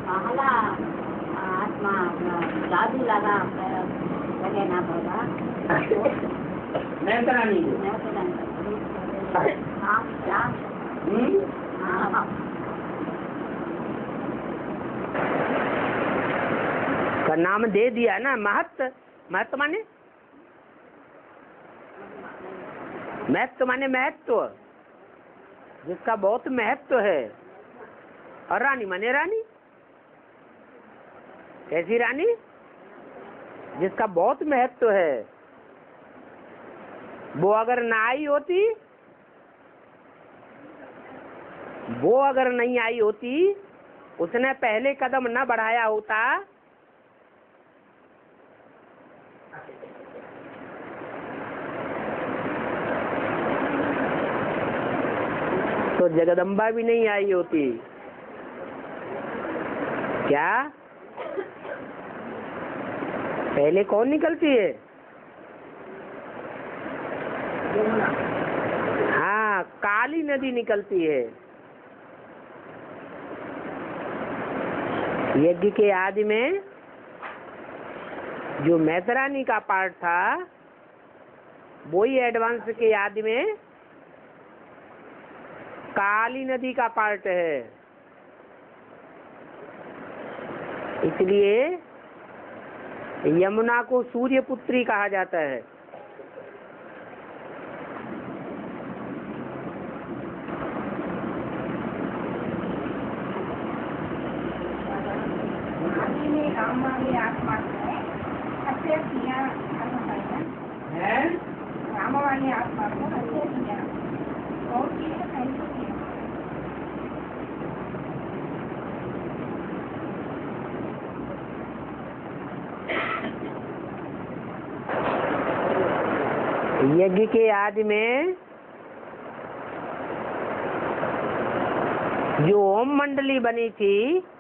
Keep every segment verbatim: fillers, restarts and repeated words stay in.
पहला आत्मा जादू लगा लगे ना बोला नैतरानी हाँ क्या हाँ का नाम दे दिया ना। महत्व महत्व माने महत्व माने महत्व, जिसका बहुत महत्व है। और रानी माने रानी, कैसी रानी? जिसका बहुत महत्व है। वो अगर ना आई होती, वो अगर नहीं आई होती, उसने पहले कदम न बढ़ाया होता, तो जगदम्बा भी नहीं आई होती। क्या पहले कौन निकलती है? हाँ, काली नदी निकलती है। यज्ञ के आदि में जो मैतरानी का पार्ट था, वही एडवांस के आदि में काली नदी का पार्ट है। इसलिए यमुना को सूर्य पुत्री कहा जाता है। राम वाली आत्मा है, अच्छे किया है। राम वाली आत्मा को अच्छे किया, बहुत किया कैसे किया। यज्ञ के आदि में जो ओम मंडली बनी थी,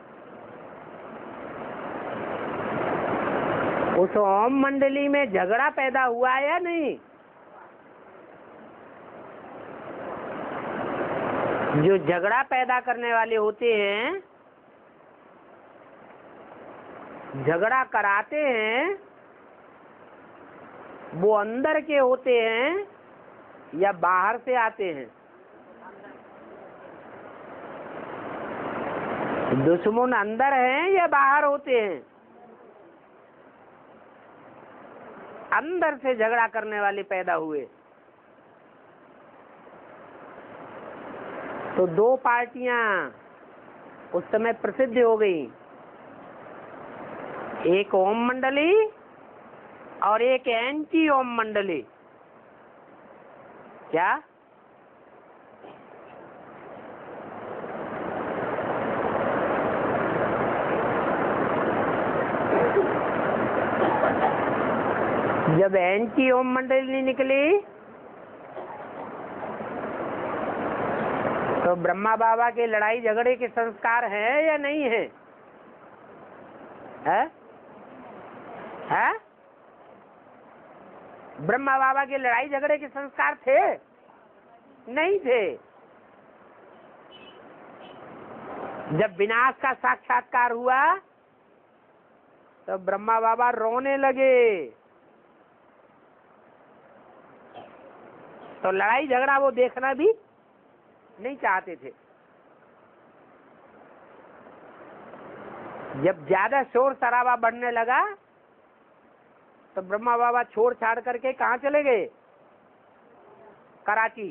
उस ओम मंडली में झगड़ा पैदा हुआ या नहीं? जो झगड़ा पैदा करने वाले होते हैं, झगड़ा कराते हैं, वो अंदर के होते हैं या बाहर से आते हैं? दुश्मन अंदर हैं या बाहर होते हैं? अंदर से झगड़ा करने वाले पैदा हुए। तो दो पार्टियां उस समय प्रसिद्ध हो गई, एक ओम मंडली और एक एंटी ओम मंडली। क्या? जब एंटी ओम मंडली निकली, तो ब्रह्मा बाबा के लड़ाई झगड़े के संस्कार हैं या नहीं है? है? है? ब्रह्मा बाबा के लड़ाई झगड़े के संस्कार थे? नहीं थे। जब विनाश का साक्षात्कार हुआ, तो ब्रह्मा बाबा रोने लगे। तो लड़ाई झगड़ा वो देखना भी नहीं चाहते थे। जब ज्यादा शोर शराबा बढ़ने लगा, तो ब्रह्मा बाबा छोड़ छाड़ करके कहाँ चले गए? कराची।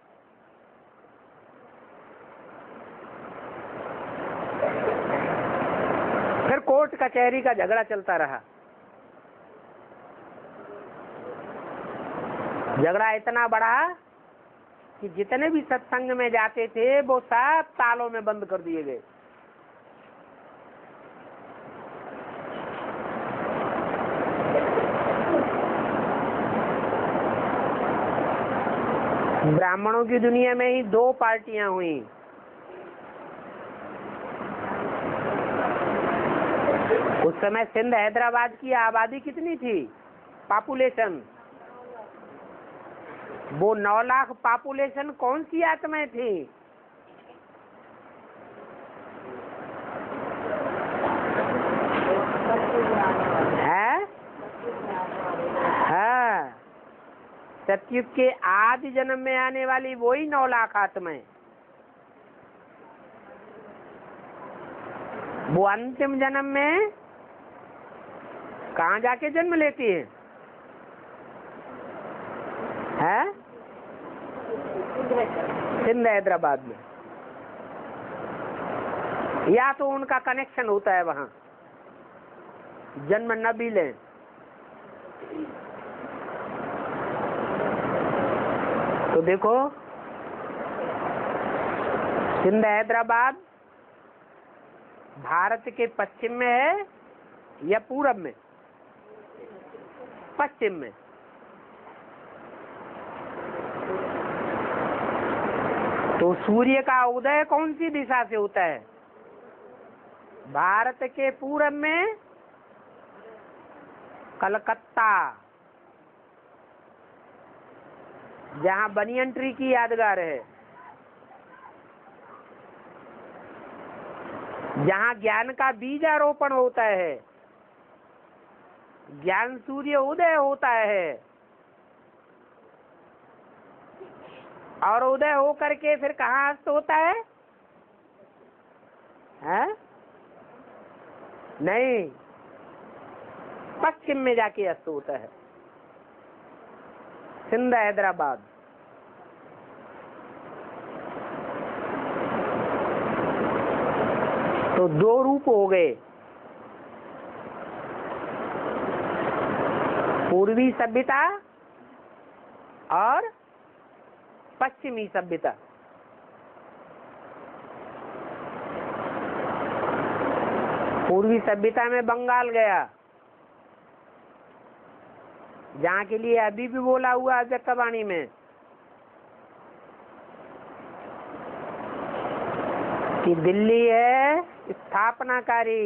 फिर कोर्ट कचहरी का झगड़ा चलता रहा। झगड़ा इतना बड़ा कि जितने भी सत्संग में जाते थे, वो सब तालों में बंद कर दिए गए। ब्राह्मणों की दुनिया में ही दो पार्टियां हुई। उस समय सिंध हैदराबाद की आबादी कितनी थी? पॉपुलेशन, वो नौ लाख पॉपुलेशन कौन सी आत्माएं थी? सतयुग के आदि जन्म में आने वाली वही नौ लाख आत्माएं, वो अंतिम जन्म में कहाँ जाके जन्म लेती है? है सिंध हैदराबाद में, या तो उनका कनेक्शन होता है वहां, जन्म न भी लें। तो देखो सिंध हैदराबाद भारत के पश्चिम में है या पूरब में? पश्चिम में। तो सूर्य का उदय कौन सी दिशा से होता है? भारत के पूरब में कलकत्ता, जहां बनियन ट्री की यादगार है, जहां ज्ञान का बीजारोपण होता है, ज्ञान सूर्य उदय होता है, और उदय होकर के फिर कहाँ अस्त होता है? हैं? नहीं, पश्चिम में जाके अस्त होता है, सिंध हैदराबाद। तो दो रूप हो गए, पूर्वी सभ्यता और पश्चिमी सभ्यता। पूर्वी सभ्यता में बंगाल गया, जहाँ के लिए अभी भी बोला हुआ है जक्कवाणी में कि दिल्ली है स्थापनाकारी,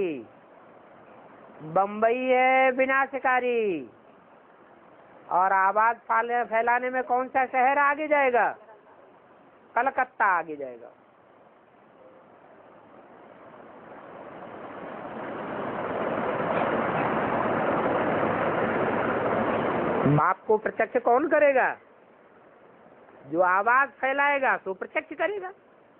बंबई है विनाशकारी, और आवाज फैलाने में कौन सा शहर आगे जाएगा? कलकत्ता आगे जाएगा। बाप को प्रत्यक्ष कौन करेगा? जो आवाज फैलाएगा तो प्रत्यक्ष करेगा।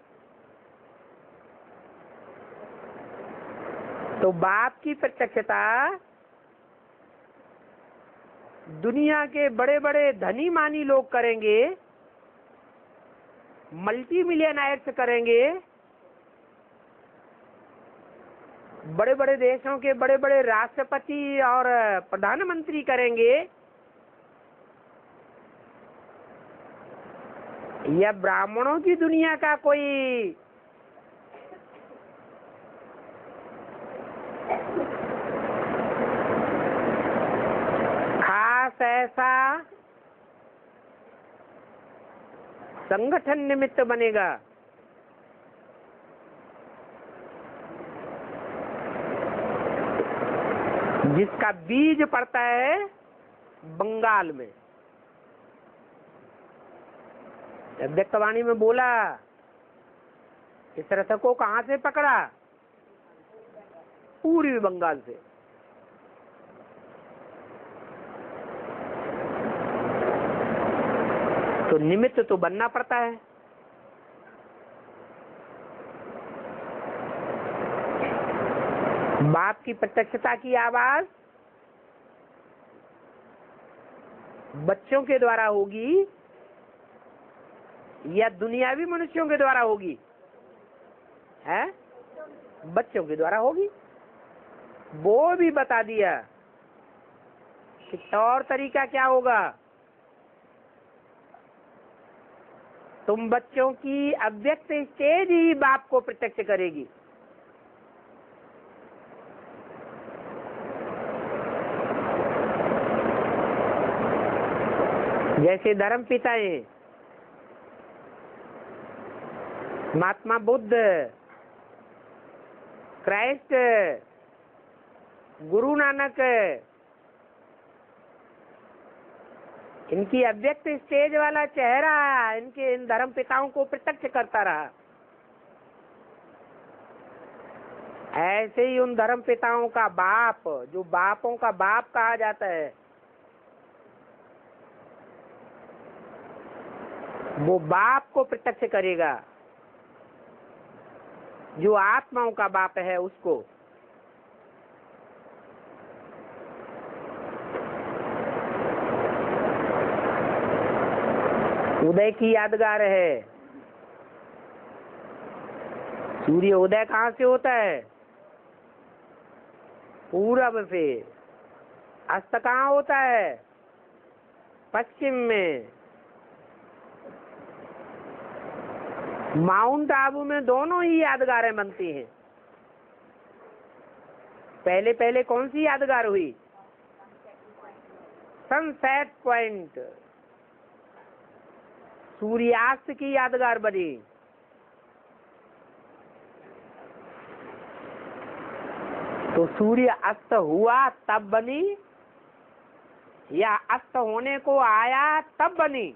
तो बाप की प्रत्यक्षता दुनिया के बड़े बड़े धनी मानी लोग करेंगे, मल्टी मिलियनायर्स करेंगे, बड़े बड़े देशों के बड़े बड़े राष्ट्रपति और प्रधानमंत्री करेंगे, या ब्राह्मणों की दुनिया का कोई खास ऐसा संगठन निमित्त बनेगा? जिसका बीज पड़ता है बंगाल में। अध्यक्षवाणी में बोला, इस रथ को कहां से पकड़ा? पूर्वी बंगाल से। तो निमित्त तो बनना पड़ता है। बाप की प्रत्यक्षता की आवाज बच्चों के द्वारा होगी या दुनियावी मनुष्यों के द्वारा होगी? है बच्चों के द्वारा होगी। वो भी बता दिया कि तौर तरीका क्या होगा। तुम बच्चों की अव्यक्त स्टेज ही बाप को प्रत्यक्ष करेगी। जैसे धर्म पिताएं महात्मा बुद्ध, क्राइस्ट, गुरु नानक, इनकी अव्यक्त स्टेज वाला चेहरा इनके इन धर्म पिताओं को प्रत्यक्ष करता रहा। ऐसे ही उन धर्म पिताओं का बाप, जो बापों का बाप कहा जाता है, वो बाप को प्रत्यक्ष करेगा, जो आत्माओं का बाप है उसको। उदय की यादगार है। सूर्य उदय कहाँ से होता है? पूरब से। अस्त कहाँ होता है? पश्चिम में। माउंट आबू में दोनों ही यादगारें बनती हैं। पहले पहले कौन सी यादगार हुई? सनसेट पॉइंट, सूर्यास्त की यादगार बनी। तो सूर्य अस्त हुआ तब बनी या अस्त होने को आया तब बनी?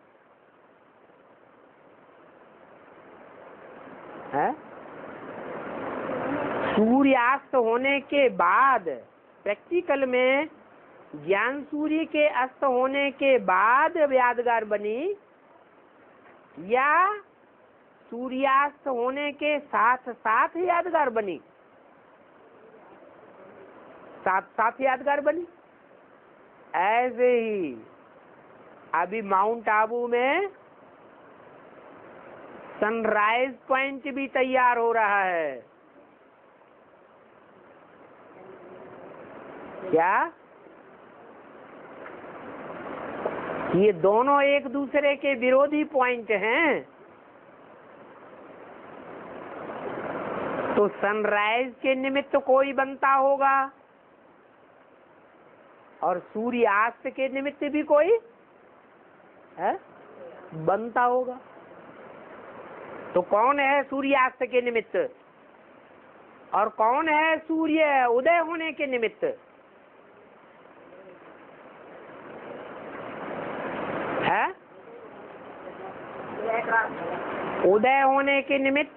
है सूर्यास्त होने के बाद, प्रैक्टिकल में ज्ञान सूर्य के अस्त होने के बाद यादगार बनी या सूर्यास्त होने के साथ साथ यादगार बनी? साथ साथ यादगार बनी। ऐसे ही अभी माउंट आबू में सनराइज पॉइंट भी तैयार हो रहा है। क्या ये दोनों एक दूसरे के विरोधी पॉइंट हैं? तो सनराइज के निमित्त कोई बनता होगा और सूर्यास्त के निमित्त भी कोई है बनता होगा। तो कौन है सूर्यास्त के निमित्त और कौन है सूर्य उदय होने के निमित्त? है उदय होने के निमित्त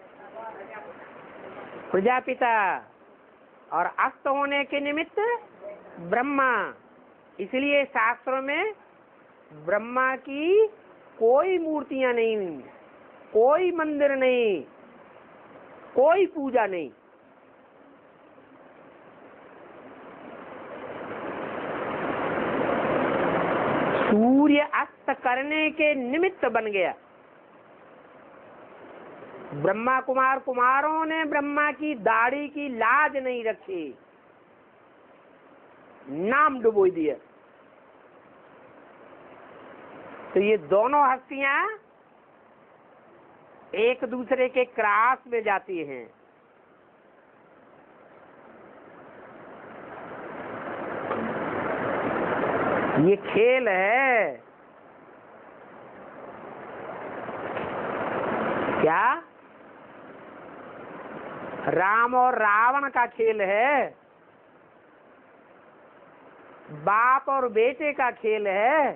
प्रजापिता और अस्त होने के निमित्त ब्रह्मा। इसलिए शास्त्रों में ब्रह्मा की कोई मूर्तियां नहीं, कोई मंदिर नहीं, कोई पूजा नहीं। सूर्य अस्त करने के निमित्त बन गया। ब्रह्मा कुमार कुमारों ने ब्रह्मा की दाढ़ी की लाज नहीं रखी, नाम डुबो दिया। तो ये दोनों हस्तियां एक दूसरे के क्रास में जाती हैं। ये खेल है। क्या राम और रावण का खेल है? बाप और बेटे का खेल है।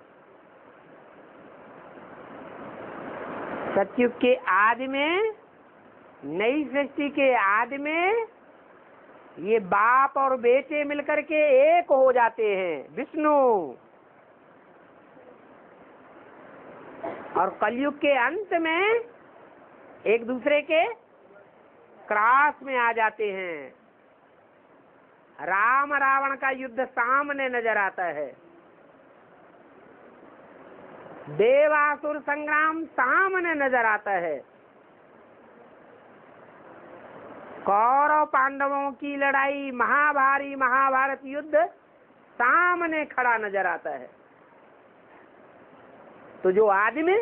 सतयुग के आदि में, नई सृष्टि के आदि में ये बाप और बेटे मिलकर के एक हो जाते हैं, विष्णु। और कलयुग के अंत में एक दूसरे के क्रॉस में आ जाते हैं। राम रावण का युद्ध सामने नजर आता है, देवासुर संग्राम सामने नजर आता है, कौरव पांडवों की लड़ाई, महाभारी महाभारत युद्ध सामने खड़ा नजर आता है। तो जो आदमी,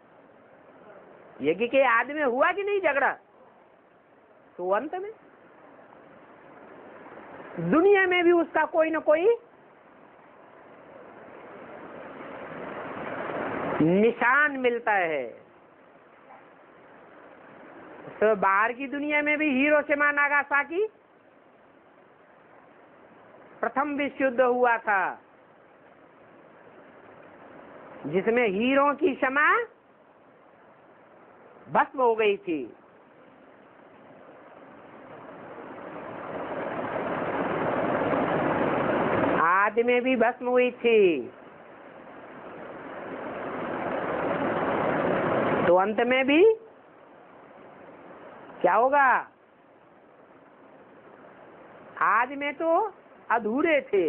यज्ञ के आदि में हुआ कि नहीं झगड़ा, तो अंत में दुनिया में भी उसका कोई न कोई निशान मिलता है। तो बाहर की दुनिया में भी हिरोशिमा नागासाकी प्रथम विश्व युद्ध हुआ था, जिसमें हीरो की क्षमा भस्म हो गई थी। आदि में भी भस्म हुई थी। तो अंत में भी क्या होगा? आज में तो अधूरे थे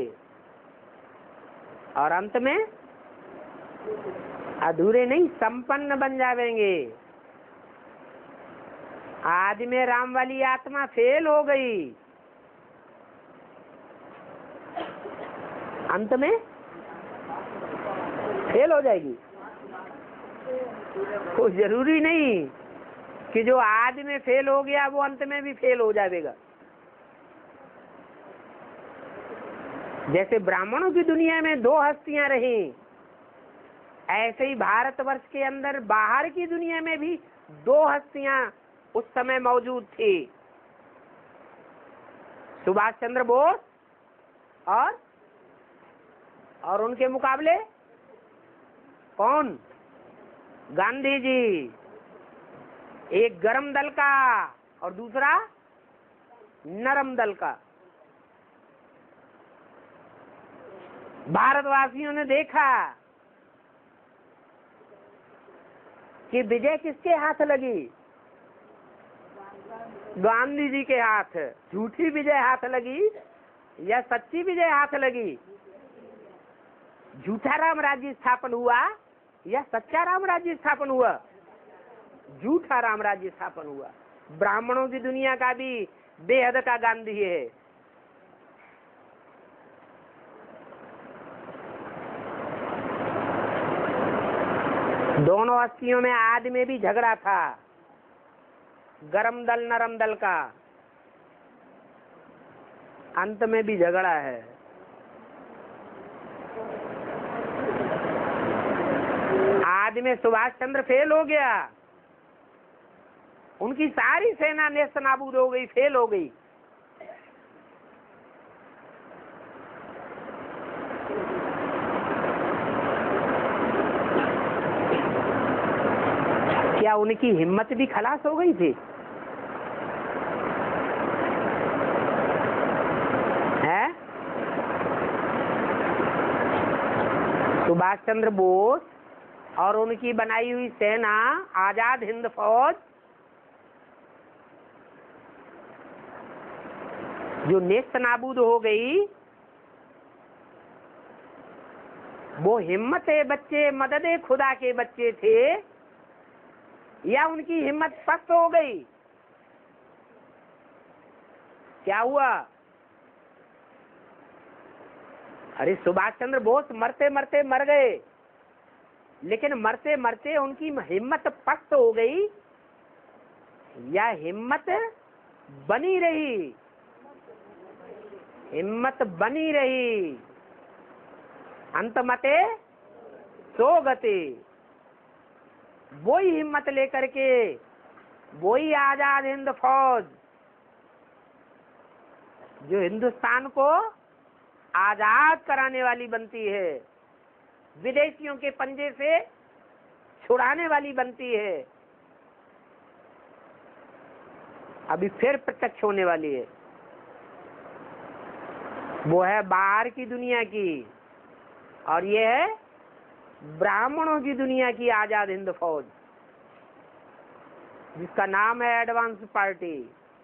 और अंत में अधूरे नहीं, संपन्न बन जाएंगे। आज में राम वाली आत्मा फेल हो गई, अंत में फेल हो जाएगी। कोई जरूरी नहीं कि जो आज में फेल हो गया वो अंत में भी फेल हो जाएगा। जैसे ब्राह्मणों की दुनिया में दो हस्तियां रही, ऐसे ही भारतवर्ष के अंदर बाहर की दुनिया में भी दो हस्तियां उस समय मौजूद थी, सुभाष चंद्र बोस और और उनके मुकाबले कौन? गांधी जी। एक गरम दल का और दूसरा नरम दल का। भारतवासियों ने देखा कि विजय किसके हाथ लगी? गांधी जी के हाथ। झूठी विजय हाथ लगी या सच्ची विजय हाथ लगी? झूठा राम राज्य स्थापन हुआ या सच्चा राम राज्य स्थापन हुआ? झूठा राम राज्य स्थापन हुआ। ब्राह्मणों की दुनिया का भी बेहद का गांधी है। दोनों हस्तियों में आदि में भी झगड़ा था, गरम दल नरम दल का। अंत में भी झगड़ा है। आदि में सुभाष चंद्र फेल हो गया, उनकी सारी सेना नेस्त नाबूद हो गई, फेल हो गई। क्या उनकी हिम्मत भी खलास हो गई थी? है? सुभाष चंद्र बोस और उनकी बनाई हुई सेना आजाद हिंद फौज जो नेस्त नाबूद हो गई, वो हिम्मत बच्चे मदद खुदा के बच्चे थे या उनकी हिम्मत पस्त हो गई? क्या हुआ? अरे सुभाष चंद्र बोस मरते मरते मर गए, लेकिन मरते मरते उनकी हिम्मत पस्त हो गई या हिम्मत बनी रही? हिम्मत बनी रही। अंत मते सो गते। वही हिम्मत लेकर के वही आजाद हिंद फौज जो हिंदुस्तान को आजाद कराने वाली बनती है, विदेशियों के पंजे से छुड़ाने वाली बनती है, अभी फिर प्रत्यक्ष होने वाली है। वो है बाहर की दुनिया की और ये है ब्राह्मणों की दुनिया की आजाद हिंद फौज, जिसका नाम है एडवांस पार्टी।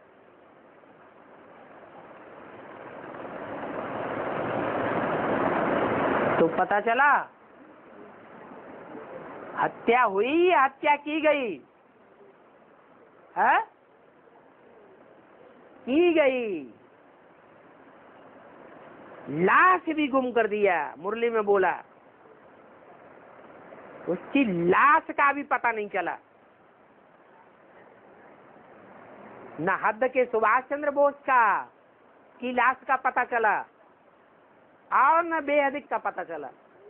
तो पता चला हत्या हुई या हत्या की गई? है? की गई। लाश भी गुम कर दिया। मुरली में बोला उसकी लाश का भी पता नहीं चला। न हद के सुभाष चंद्र बोस का की लाश का पता चला और न बेहद का पता चला।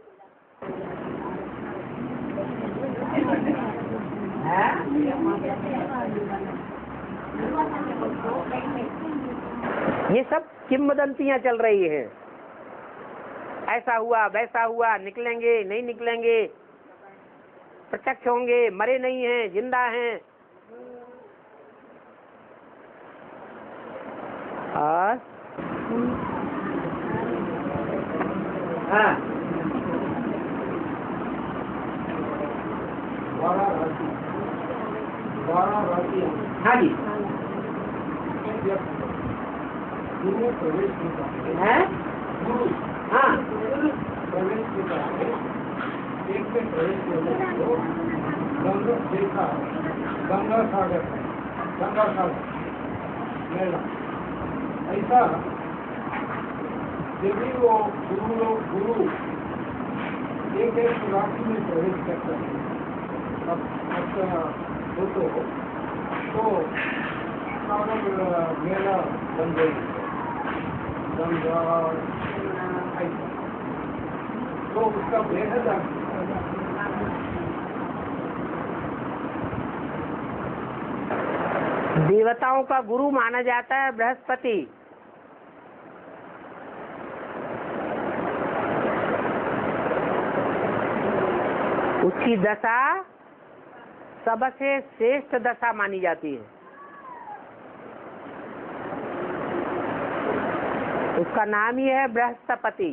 ये सब किंवदंतियां चल रही हैं। ऐसा हुआ वैसा हुआ, निकलेंगे नहीं निकलेंगे, प्रत्यक्ष होंगे, मरे नहीं हैं, जिंदा हैं। और हाँ बारह राशि हाँ जी जब गुरु प्रवेश होता है है गुरु हाँ प्रवेश होता है एक में प्रवेश होने को गंगा देखा गंगा सागर गंगा सागर मेला ऐसा यदि वो गुरु लोग गुरु एक एक राशि में प्रवेश करता है अब अच्छा हो तो तो सागर मेला बन गई गंगा ऐसा तो उसका बेहद देवताओं का गुरु माना जाता है बृहस्पति। उसकी दशा सबसे श्रेष्ठ दशा मानी जाती है। उसका नाम ही है बृहस्पति।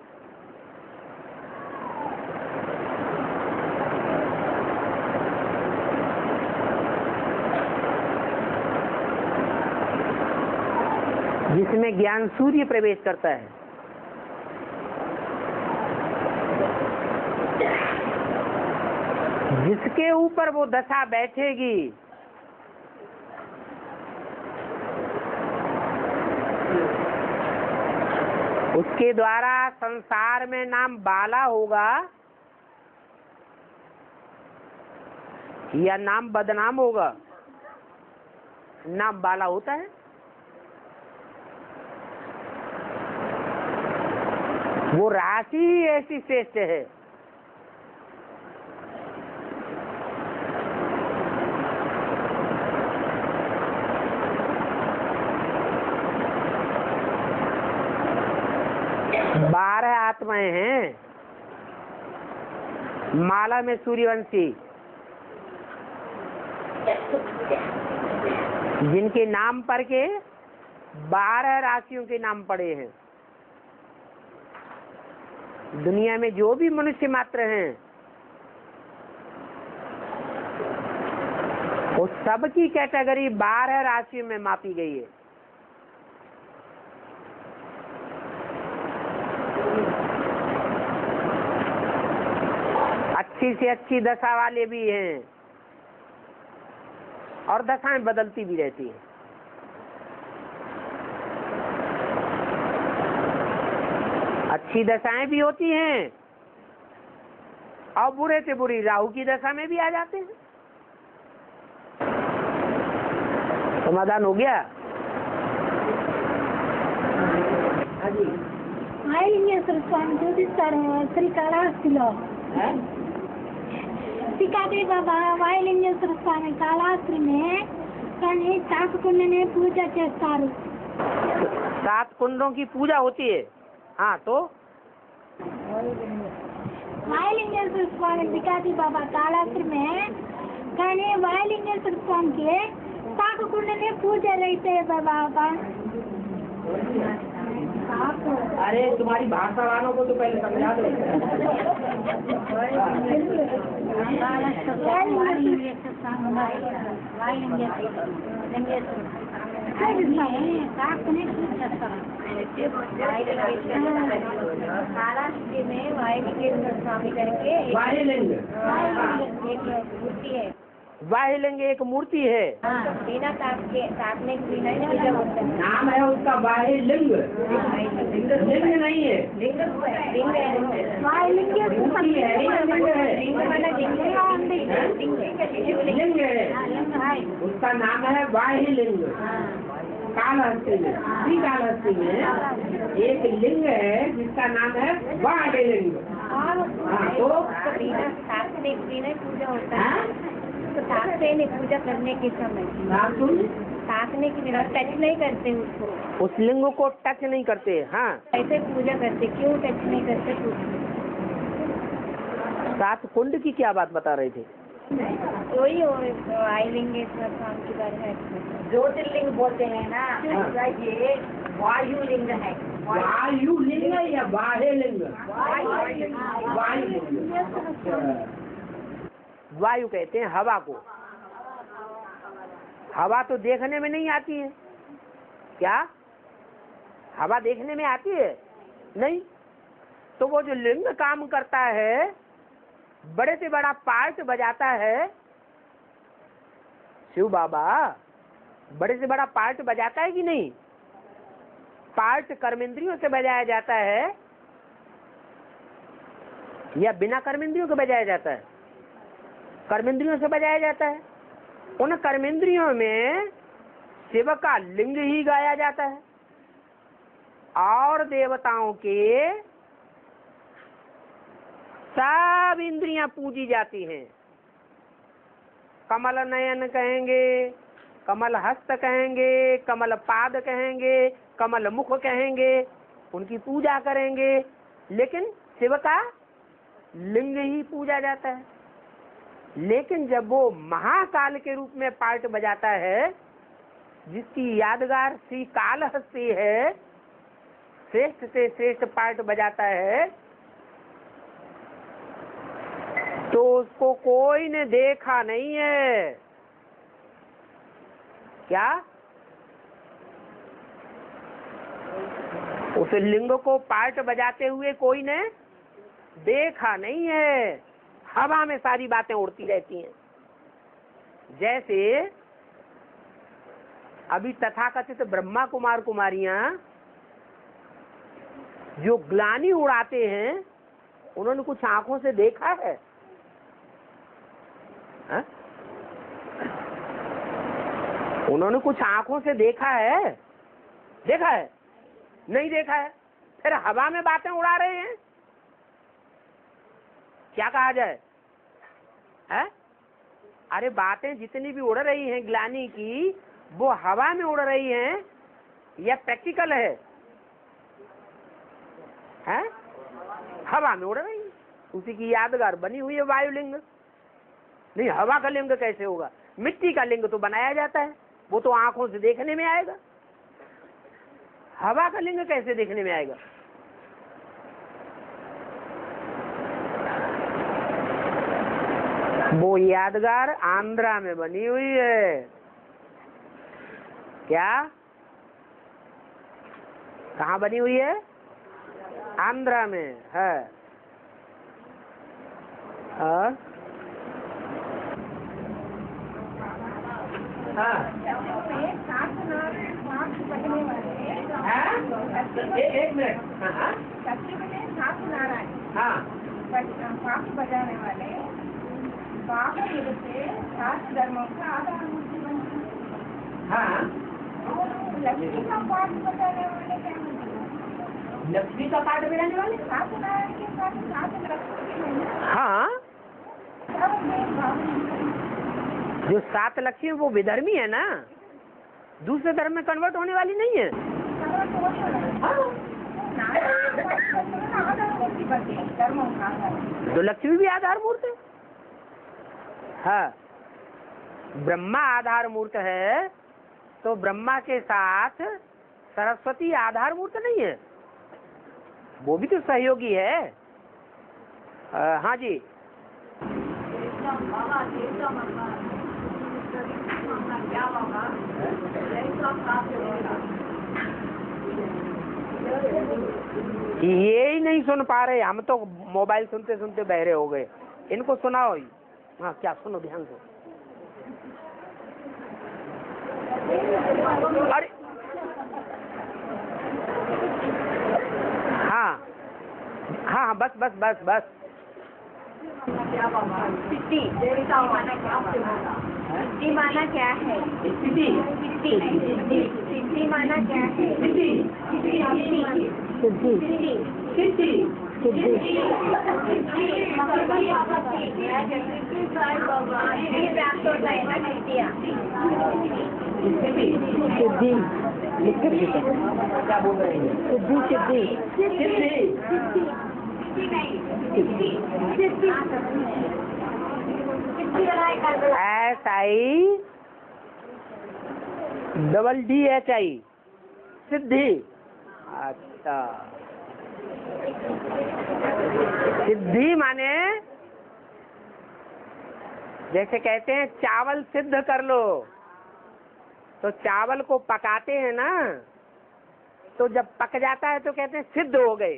जिसमें ज्ञान सूर्य प्रवेश करता है। जिसके ऊपर वो दशा बैठेगी उसके द्वारा संसार में नाम बाला होगा या नाम बदनाम होगा। नाम बाला होता है। वो राशि ही ऐसी श्रेष्ठ है। बारह आत्माएं हैं माला में सूर्यवंशी, जिनके नाम पर के बारह राशियों के नाम पड़े हैं। दुनिया में जो भी मनुष्य मात्र हैं वो सबकी कैटेगरी बारह राशियों में मापी गई है। अच्छी से अच्छी दशा वाले भी हैं और दशाएं बदलती भी रहती हैं। अच्छी दशाएं भी होती हैं और बुरे से बुरी राहु की दशा में भी आ जाते हैं। समाधान हो गया? हाँ जी। वायुलिंगेश्वर स्वामी ज्योतिषकार श्रीकालास्त्रीलो सिकाते बाबा वायुलिंगेश्वर स्वामी कालास्त्री में కానీ सात कुंड ने पूजा చేస్తారు। सात कुंडों की पूजा होती है। हाँ तो वायुलिंगेश्वर स्वामी सिकाती बाबा कालास्त्री में కానీ वायुलिंगेश्वर स्वामी के सात कुंड ने पूजा रहते है बाबा का। अरे तुम्हारी भाषा वालों को तो पहले समझा दो। कालास्त्री में वायुलिंगेश्वर स्वामी करके वायुलिंग एक मूर्ति है। वायुलिंग एक मूर्ति है। बिना ताकने की बिना पूजा होता है। नाम है उसका वायुलिंग। लिंग नहीं है। लिंग लिंग है। वायुलिंग मूर्ति है। लिंग है। लिंग वाला लिंग है। लिंग है। उसका नाम है वायुलिंग। कालहस्ती में श्री कालहस्ती में एक लिंग है जिसका नाम है वायुलिंग। हाँ तो बिना ताकने की बिना पूजा होता है। ताकते नहीं पूजा करने के समय ताकने की बिना टच नहीं करते उसको। उस लिंग को टच नहीं करते। हाँ ऐसे पूजा करते। क्यों टच नहीं करते? सात कुंड की क्या बात बता रहे थे? वही वायुलिंगेश्वर स्वामी के बारे में ज्योतिर्लिंग बोलते हैं ना। ये वायुलिंग है। वायुलिंग या वायुलिंग? वायुलिंग वायु कहते हैं हवा को। हवा तो देखने में नहीं आती है, क्या हवा देखने में आती है? नहीं। तो वो जो लिंग काम करता है, बड़े से बड़ा पार्ट बजाता है, शिव बाबा बड़े से बड़ा पार्ट बजाता है कि नहीं? पार्ट कर्मेंद्रियों से बजाया जाता है या बिना कर्मेंद्रियों के बजाया जाता है? कर्मेंद्रियों से बजाया जाता है। उन कर्मेंद्रियों में शिव का लिंग ही गाया जाता है और देवताओं के सब इंद्रियां पूजी जाती हैं। कमल नयन कहेंगे, कमल हस्त कहेंगे, कमल पाद कहेंगे, कमल मुख कहेंगे, उनकी पूजा करेंगे, लेकिन शिव का लिंग ही पूजा जाता है। लेकिन जब वो महाकाल के रूप में पार्ट बजाता है, जिसकी यादगार श्री कालहस्ती है, श्रेष्ठ से श्रेष्ठ पार्ट बजाता है, तो उसको कोई ने देखा नहीं है। क्या? उस लिंग को पार्ट बजाते हुए कोई ने देखा नहीं है। हवा में सारी बातें उड़ती रहती हैं। जैसे अभी तथाकथित ब्रह्मा कुमार कुमारियां जो ग्लानि उड़ाते हैं, उन्होंने कुछ आंखों से देखा है? हा? उन्होंने कुछ आंखों से देखा है? देखा है? नहीं देखा है। फिर हवा में बातें उड़ा रहे हैं, क्या कहा जाए? है? अरे बातें जितनी भी उड़ रही हैं ग्लानि की, वो हवा में उड़ रही हैं या प्रैक्टिकल है? है? हवा में उड़ रही है। उसी की यादगार बनी हुई है वायुलिंग। नहीं, हवा का लिंग कैसे होगा? मिट्टी का लिंग तो बनाया जाता है, वो तो आंखों से देखने में आएगा। हवा का लिंग कैसे देखने में आएगा? वो यादगार आंध्रा में बनी हुई है। क्या? कहाँ बनी हुई है? आंध्रा में है। और हाँ, एक मिनट। हाँ, हाँ, पाप बजाने वाले पाप युग से सात धर्मों का आधार मूर्ति बनती है। हाँ, लक्ष्मी का पाठ बजाने वाले क्या होते? लक्ष्मी का पाठ बजाने वाले सात नारायण के साथ सात लक्ष्मी। हाँ, जो सात लक्ष्मी वो विधर्मी है ना, दूसरे धर्म में कन्वर्ट होने वाली नहीं है। तो लक्ष्मी भी आधार मूर्त है। हाँ, ब्रह्मा आधार मूर्त है, तो ब्रह्मा के साथ सरस्वती आधार मूर्त नहीं है, वो भी तो सहयोगी है। आ, हाँ जी। ये ही नहीं सुन पा रहे, हम तो मोबाइल सुनते सुनते बहरे हो गए। इनको सुनाओ। हाँ, क्या सुनो ध्यान से। अरे हाँ हाँ, बस बस बस बस। सिद्धि सिद्धि माना क्या है? सिद्धि सिद्धि सिद्धि माना क्या है? सिद्धि सिद्धि सिद्धि सिद्धि क्या बोल रहे हैं? Siddhi Siddhi Siddhi S I double D H I Siddhi. अच्छा, सिद्धि माने जैसे कहते हैं चावल सिद्ध कर लो, तो चावल को पकाते हैं ना, तो जब पक जाता है तो कहते हैं सिद्ध हो गए।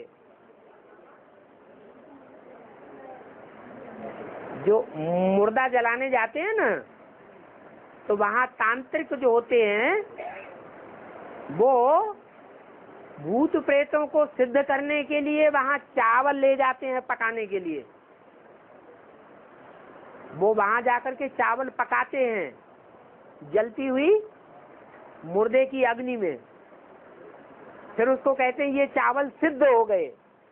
जो मुर्दा जलाने जाते हैं ना, तो वहां तांत्रिक जो होते हैं वो भूत प्रेतों को सिद्ध करने के लिए वहां चावल ले जाते हैं पकाने के लिए। वो वहां जाकर के चावल पकाते हैं जलती हुई मुर्दे की अग्नि में, फिर उसको कहते हैं ये चावल सिद्ध हो गए,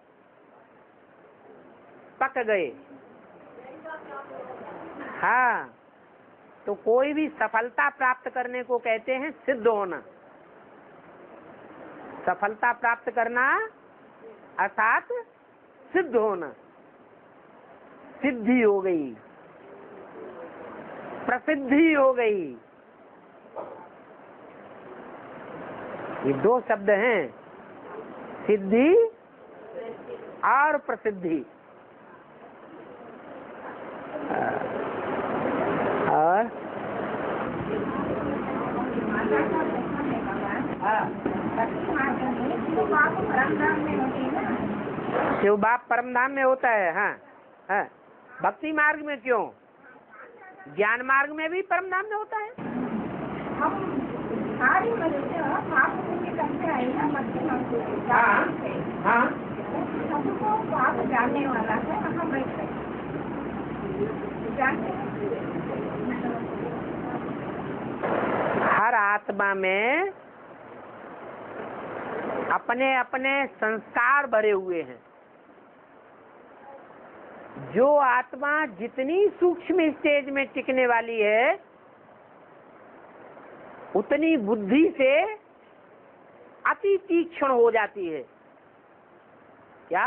पक गए। हाँ, तो कोई भी सफलता प्राप्त करने को कहते हैं सिद्ध होना। सफलता प्राप्त करना अर्थात सिद्ध होना। सिद्धि हो गई, प्रसिद्धि हो गई। ये दो शब्द हैं, सिद्धि और प्रसिद्धि। और शिव बाप परम धाम में होता है। हाँ हाँ, भक्ति मार्ग में क्यों, ज्ञान मार्ग में भी परम धाम में होता है। हम सारी मनुष्य पाप पुण्य करते आए ना, भक्ति हाँ हाँ, सबको पाप जानने वाला है। हम बैठ रहे जानते हैं। हर आत्मा में अपने अपने संस्कार भरे हुए हैं। जो आत्मा जितनी सूक्ष्म स्टेज में टिकने वाली है, उतनी बुद्धि से अति तीक्ष्ण हो जाती है। क्या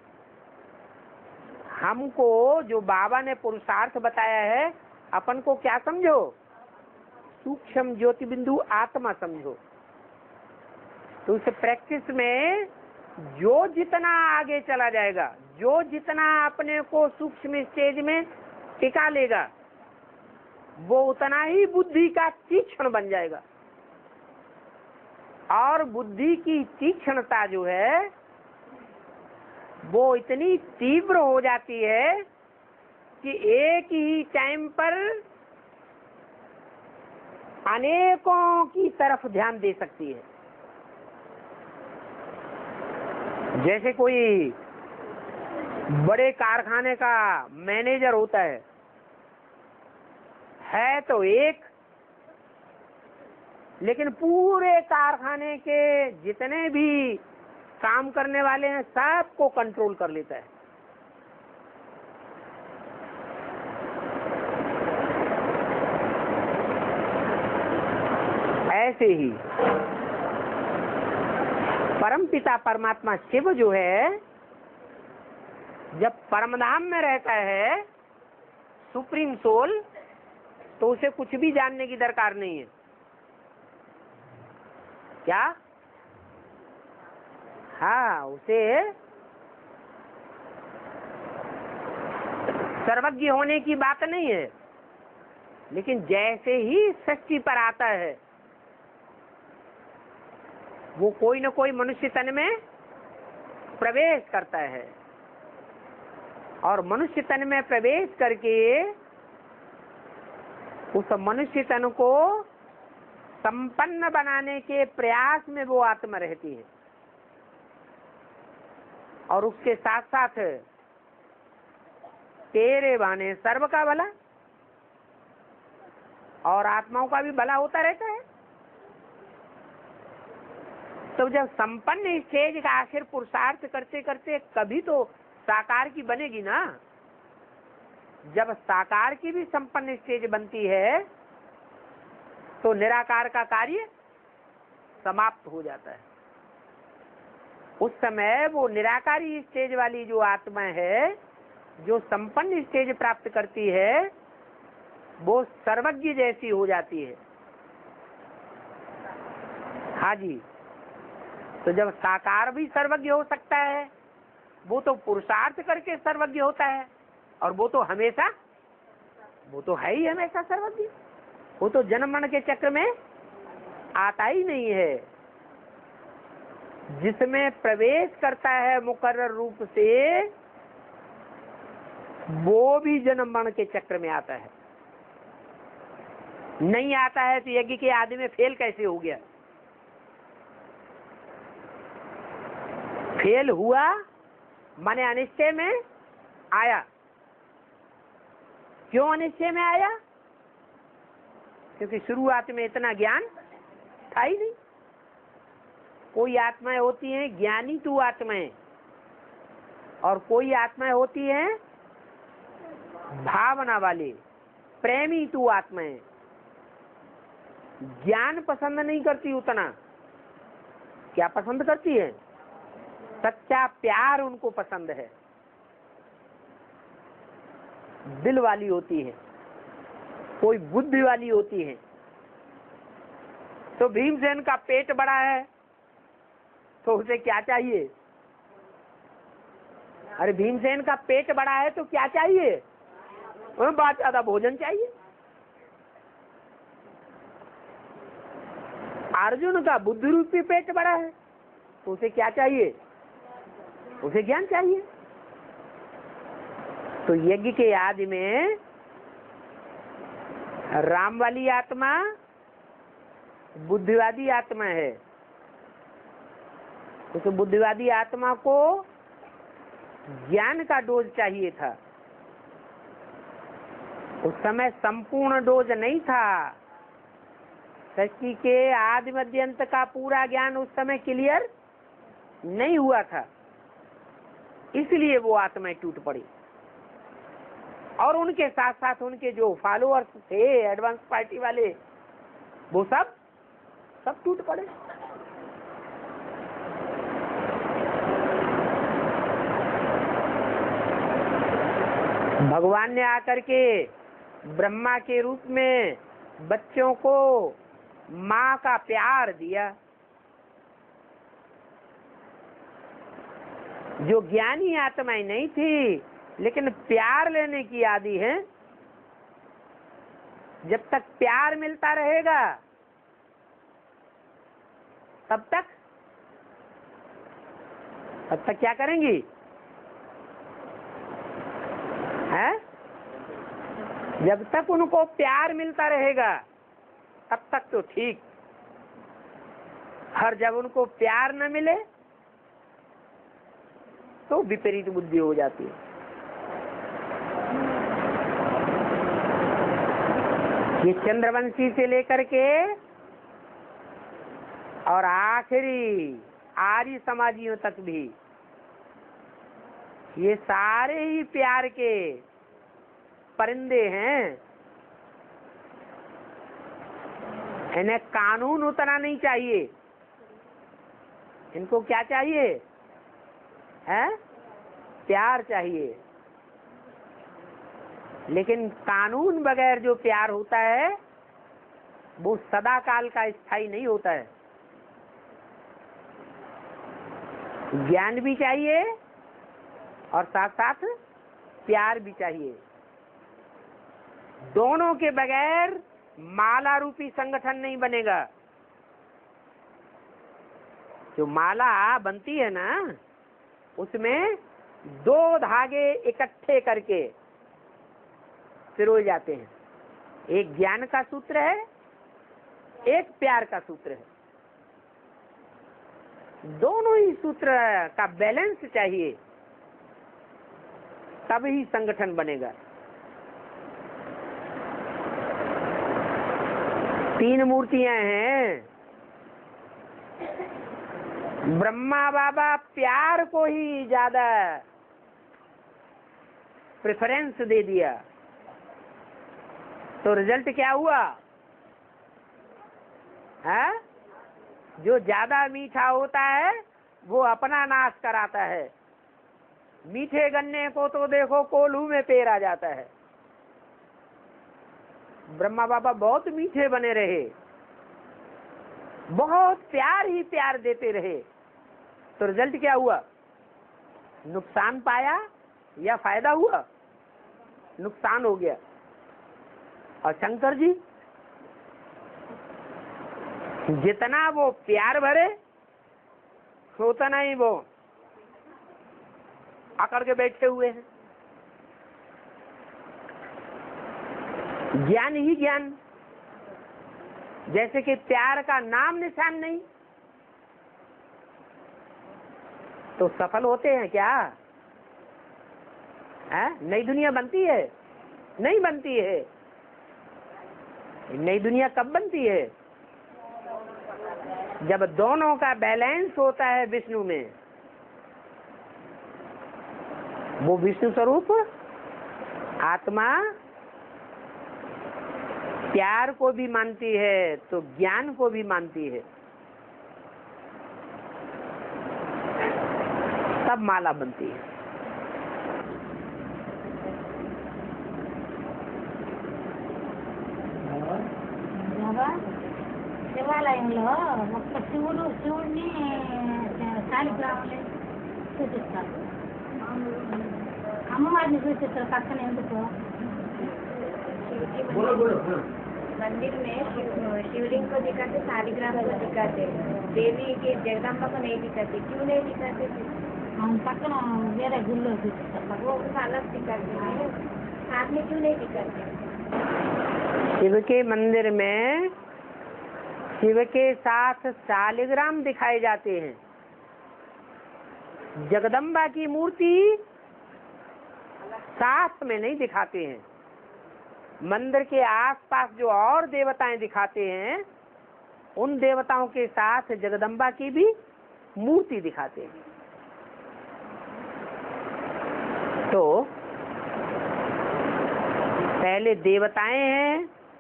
हमको जो बाबा ने पुरुषार्थ बताया है, अपन को क्या समझो, सूक्ष्म ज्योति बिंदु आत्मा समझो। तो उस प्रैक्टिस में जो जितना आगे चला जाएगा, जो जितना अपने को सूक्ष्म स्टेज में टिका लेगा, वो उतना ही बुद्धि का तीक्ष्ण बन जाएगा। और बुद्धि की तीक्ष्णता जो है वो इतनी तीव्र हो जाती है कि एक ही टाइम पर अनेकों की तरफ ध्यान दे सकती है। जैसे कोई बड़े कारखाने का मैनेजर होता है है तो एक, लेकिन पूरे कारखाने के जितने भी काम करने वाले हैं सबको कंट्रोल कर लेता है। ऐसे ही परमपिता परमात्मा शिव जो है, जब परमधाम में रहता है सुप्रीम सोल, तो उसे कुछ भी जानने की दरकार नहीं है। क्या? हाँ, उसे सर्वज्ञ होने की बात नहीं है, लेकिन जैसे ही सृष्टि पर आता है वो कोई न कोई मनुष्य तन में प्रवेश करता है, और मनुष्य तन में प्रवेश करके उस मनुष्य तन को संपन्न बनाने के प्रयास में वो आत्मा रहती है। और उसके साथ साथ तेरे बहाने सर्व का भला और आत्माओं का भी भला होता रहता है। तो जब संपन्न स्टेज का आखिर पुरुषार्थ करते करते कभी तो साकार की बनेगी ना। जब साकार की भी संपन्न स्टेज बनती है तो निराकार का कार्य समाप्त हो जाता है। उस समय वो निराकारी स्टेज वाली जो आत्मा है, जो संपन्न स्टेज प्राप्त करती है, वो सर्वज्ञ जैसी हो जाती है। हाँ जी, तो जब साकार भी सर्वज्ञ हो सकता है, वो तो पुरुषार्थ करके सर्वज्ञ होता है, और वो तो हमेशा, वो तो है ही हमेशा सर्वज्ञ। वो तो जन्म मरण के चक्र में आता ही नहीं है। जिसमें प्रवेश करता है मुकर्रर रूप से, वो भी जन्म मरण के चक्र में आता है। नहीं आता है तो यज्ञ के आदि में फेल कैसे हो गया? फेल हुआ माने अनिश्चय में आया। क्यों अनिश्चय में आया? क्योंकि शुरुआत में इतना ज्ञान था ही नहीं। कोई आत्माएं होती हैं ज्ञानी तू आत्माएं, और कोई आत्माएं होती हैं भावना वाले प्रेमी तू आत्माएं। ज्ञान पसंद नहीं करती उतना, क्या पसंद करती है? सच्चा प्यार उनको पसंद है, दिल वाली होती है, कोई बुद्धि वाली होती है। तो भीमसेन का पेट बड़ा है तो उसे क्या चाहिए? अरे भीमसेन का पेट बड़ा है तो क्या चाहिए? उन्हें बहुत ज्यादा भोजन चाहिए। अर्जुन का बुद्धि रूपी पेट बड़ा है तो उसे क्या चाहिए? उसे ज्ञान चाहिए। तो यज्ञ के आदि में राम वाली आत्मा बुद्धिवादी आत्मा है। उस तो बुद्धिवादी आत्मा को ज्ञान का डोज चाहिए था। उस समय संपूर्ण डोज नहीं था। सृष्टि के आदि मध्य अंत का पूरा ज्ञान उस समय क्लियर नहीं हुआ था, इसलिए वो आत्माएं टूट पड़ी। और उनके साथ साथ उनके जो फॉलोअर्स थे एडवांस पार्टी वाले, वो सब सब टूट पड़े। भगवान ने आकर के ब्रह्मा के रूप में बच्चों को माँ का प्यार दिया। जो ज्ञानी आत्माएं नहीं थी लेकिन प्यार लेने की आदि है, जब तक प्यार मिलता रहेगा तब तक तब तक क्या करेंगी? है? जब तक उनको प्यार मिलता रहेगा तब तक तो ठीक। और जब उनको प्यार न मिले तो विपरीत बुद्धि हो जाती है। ये चंद्रवंशी से लेकर के और आखिरी आर्य समाजियों तक भी ये सारे ही प्यार के परिंदे हैं। इन्हें कानून उतना नहीं चाहिए, इनको क्या चाहिए? है? प्यार चाहिए। लेकिन कानून बगैर जो प्यार होता है वो सदा काल का स्थायी नहीं होता है। ज्ञान भी चाहिए और साथ साथ प्यार भी चाहिए। दोनों के बगैर माला रूपी संगठन नहीं बनेगा। जो माला बनती है ना, उसमें दो धागे इकट्ठे करके पिरोए जाते हैं। एक ज्ञान का सूत्र है, एक प्यार का सूत्र है। दोनों ही सूत्र का बैलेंस चाहिए, तब ही संगठन बनेगा। तीन मूर्तियां हैं। ब्रह्मा बाबा प्यार को ही ज्यादा प्रेफरेंस दे दिया, तो रिजल्ट क्या हुआ? है? जो ज्यादा मीठा होता है वो अपना नाश कराता है। मीठे गन्ने को तो देखो कोल्हू में पेर आ जाता है। ब्रह्मा बाबा बहुत मीठे बने रहे, बहुत प्यार ही प्यार देते रहे, तो रिजल्ट क्या हुआ? नुकसान पाया या फायदा हुआ? नुकसान हो गया। और शंकर जी जितना वो प्यार भरे उतना ही वो आकर के बैठे हुए हैं। ज्ञान ही ज्ञान, जैसे कि प्यार का नाम निशान नहीं, तो सफल होते हैं क्या? है? नई दुनिया बनती है? नहीं बनती है। नई दुनिया कब बनती है? जब दोनों का बैलेंस होता है विष्णु में। वो विष्णु स्वरूप आत्मा प्यार को भी मानती है तो ज्ञान को भी मानती है, तब माला बनती है। శివాలయంలో ఒక్క శివుడు శివుడిని శాలిగ్రాములు సూచిస్తారు, అమ్మవారిని సూచిస్తారు పక్కన ఎందుకు? मंदिर में शिव, शिवलिंग को दिखाते, शालिग्राम को दिखाते, देवी के जगदम्बा को नहीं दिखाते। क्यों नहीं दिखाते? పక్కన వేరే గుళ్ళో చూపిస్తారు, वो अलग दिखाते हैं, साथ में क्यों नहीं दिखाते? शिव के मंदिर में शिव के साथ शालिग्राम दिखाए जाते हैं। जगदम्बा की मूर्ति साथ में नहीं दिखाते हैं। मंदिर के आसपास जो और देवताएं दिखाते हैं, उन देवताओं के साथ जगदम्बा की भी मूर्ति दिखाते हैं। तो पहले देवताएं हैं,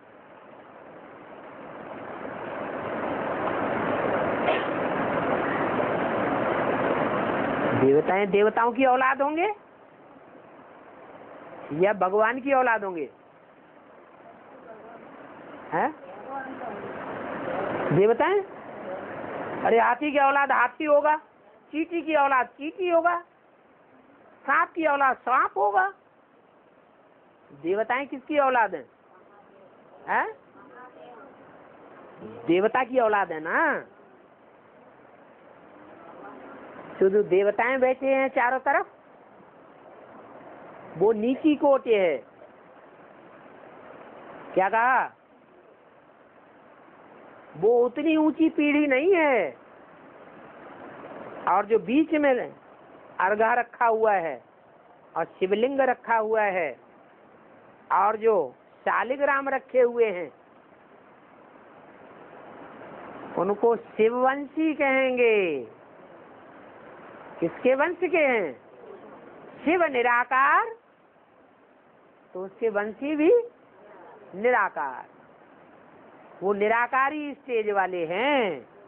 देवताएं देवताओं की औलाद होंगे या भगवान की औलाद होंगे? हैं? देवताएं? अरे हाथी की औलाद हाथी होगा, चींटी की औलाद चींटी होगा, सांप की औलाद सांप होगा। देवताएं किसकी औलाद हैं? हैं? देवता की औलाद है ना। तो जो देवताएं बैठे हैं चारों तरफ, वो नीची कोटि है। क्या कहा? वो उतनी ऊंची पीढ़ी नहीं है। और जो बीच में अर्घा रखा हुआ है और शिवलिंग रखा हुआ है और जो शालिग्राम रखे हुए हैं, उनको शिववंशी कहेंगे। किसके वंश के हैं? शिव निराकार, तो उसके वंशी भी निराकार। वो निराकारी स्टेज वाले हैं।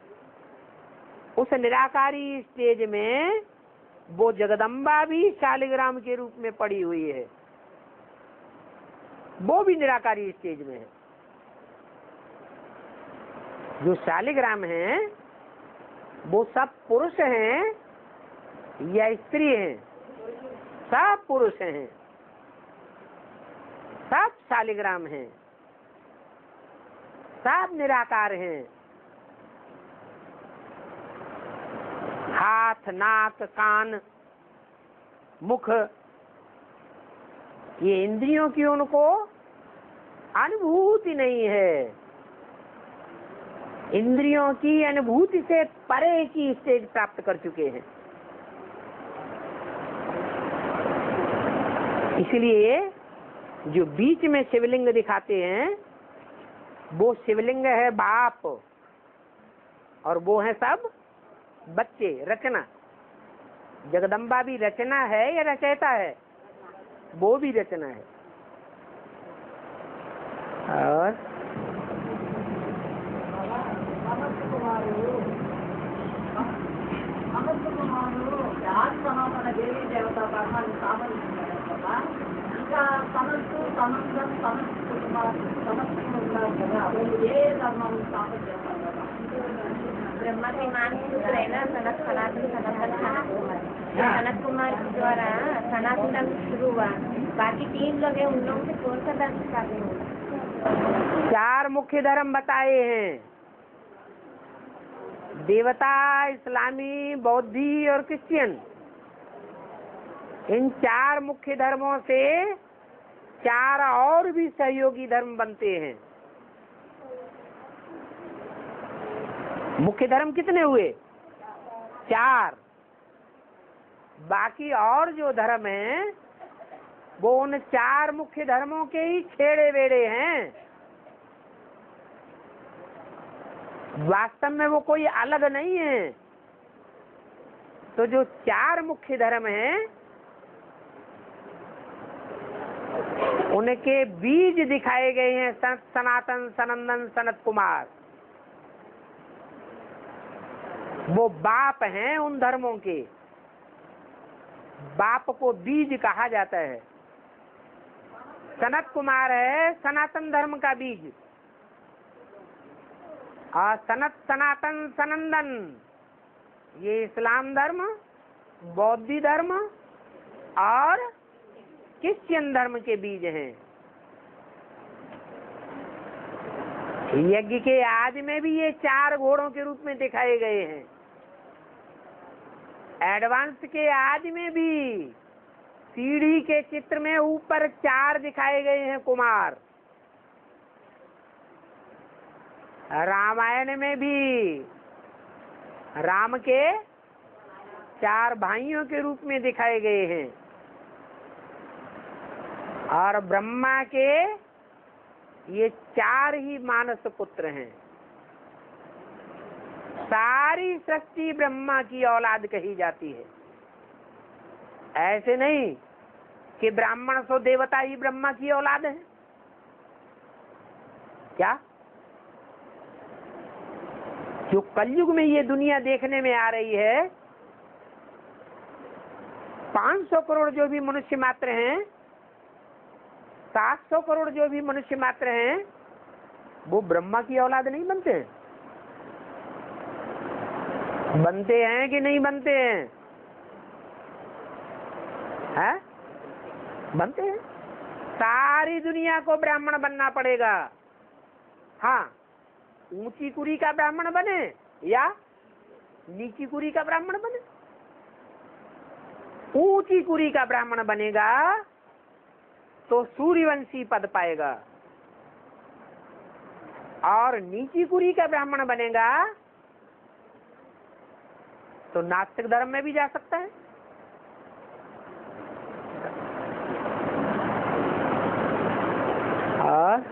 उस निराकारी स्टेज में वो जगदम्बा भी शालिग्राम के रूप में पड़ी हुई है, वो भी निराकारी स्टेज में है। जो शालिग्राम हैं वो सब पुरुष हैं या स्त्री हैं? सब पुरुष हैं, सब शालिग्राम हैं, सब निराकार हैं। हाथ, नाक, कान, मुख, ये इंद्रियों की उनको अनुभूति नहीं है। इंद्रियों की अनुभूति से परे की स्टेज प्राप्त कर चुके हैं। इसलिए जो बीच में शिवलिंग दिखाते हैं वो शिवलिंग है बाप, और वो है सब बच्चे, रचना। जगदम्बा भी रचना है या रचयिता है? वो भी रचना है। और देवी देवता ఇంకా సమస్తు సమంతం సమస్తు సమస్తు ఉన్నారు కదా, వాళ్ళు ఏ ధర్మం స్థాపన చేస్తారు కదా? ब्रह्मा के मान सूत्र है ना, सनत सनातन सनातन सनत कुमार। सनत कुमार के द्वारा सनातन धर्म शुरू हुआ। बाकी तीन लोग हैं, उन लोगों से कौन सा धर्म स्थापित हुआ? चार मुख्य धर्म बताए हैं। देवता, इस्लामी, बौद्धि और क्रिश्चियन, इन चार मुख्य धर्मों से चार और भी सहयोगी धर्म बनते हैं। मुख्य धर्म कितने हुए? चार। बाकी और जो धर्म हैं वो उन चार मुख्य धर्मों के ही छेड़े वेड़े हैं। वास्तव में वो कोई अलग नहीं है। तो जो चार मुख्य धर्म हैं उनके बीज दिखाए गए हैं सनत, सनातन, सनंदन, सनत कुमार। वो बाप हैं उन धर्मों के। बाप को बीज कहा जाता है। सनत कुमार है सनातन धर्म का बीज, और सनत, सनातन, सनंदन ये इस्लाम धर्म, बौद्ध धर्म और क्रिश्चियन धर्म के बीज हैं। यज्ञ के आदि में भी ये चार घोड़ों के रूप में दिखाए गए हैं। एडवांस के आदि में भी सीढ़ी के चित्र में ऊपर चार दिखाए गए हैं कुमार। रामायण में भी राम के चार भाइयों के रूप में दिखाए गए हैं, और ब्रह्मा के ये चार ही मानस पुत्र हैं। सारी सृष्टि ब्रह्मा की औलाद कही जाती है। ऐसे नहीं कि ब्राह्मण सो देवता ही ब्रह्मा की औलाद है। क्या? जो कलयुग में ये दुनिया देखने में आ रही है, पाँच सौ करोड़ जो भी मनुष्य मात्र हैं, सात सौ करोड़ जो भी मनुष्य मात्र हैं, वो ब्रह्मा की औलाद नहीं बनते हैं। बनते हैं कि नहीं बनते हैं? है? बनते हैं। सारी दुनिया को ब्राह्मण बनना पड़ेगा। हाँ, ऊंची कुरी का ब्राह्मण बने या नीची कुरी का ब्राह्मण बने। ऊंची कुरी का ब्राह्मण बनेगा तो सूर्यवंशी पद पाएगा, और नीची कुरी का ब्राह्मण बनेगा तो नास्तिक धर्म में भी जा सकता है। और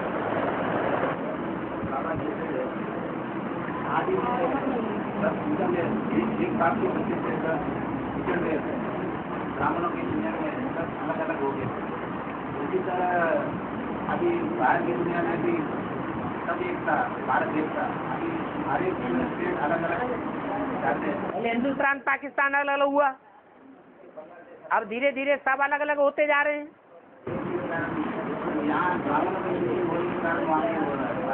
ब्राह्मणों की दुनिया में सब अलग अलग हो गए। उसी तरह अभी बाहर की दुनिया में भी सब एक था, भारत एक था। अभी हमारे स्टेट अलग अलग जाते हैं। पहले हिंदुस्तान पाकिस्तान अलग अलग हुआ, अब धीरे धीरे सब अलग अलग होते जा रहे हैं। यहाँ ब्राह्मणों की बोलने का वहाँ नहीं हो रहा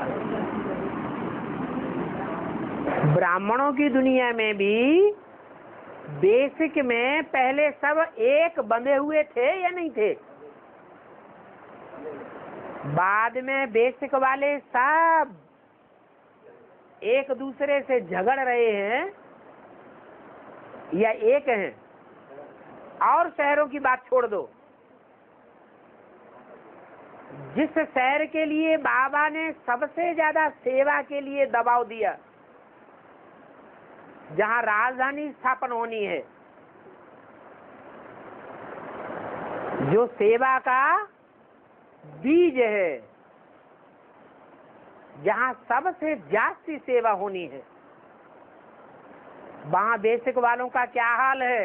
है। ब्राह्मणों की दुनिया में भी बेसिक में पहले सब एक बंधे हुए थे या नहीं थे? बाद में बेसिक वाले सब एक दूसरे से झगड़ रहे हैं या एक हैं? और शहरों की बात छोड़ दो। जिस शहर के लिए बाबा ने सबसे ज्यादा सेवा के लिए दबाव दिया, जहां राजधानी स्थापन होनी है, जो सेवा का बीज है, जहां सबसे जास्ती सेवा होनी है, वहां बेसिक वालों का क्या हाल है?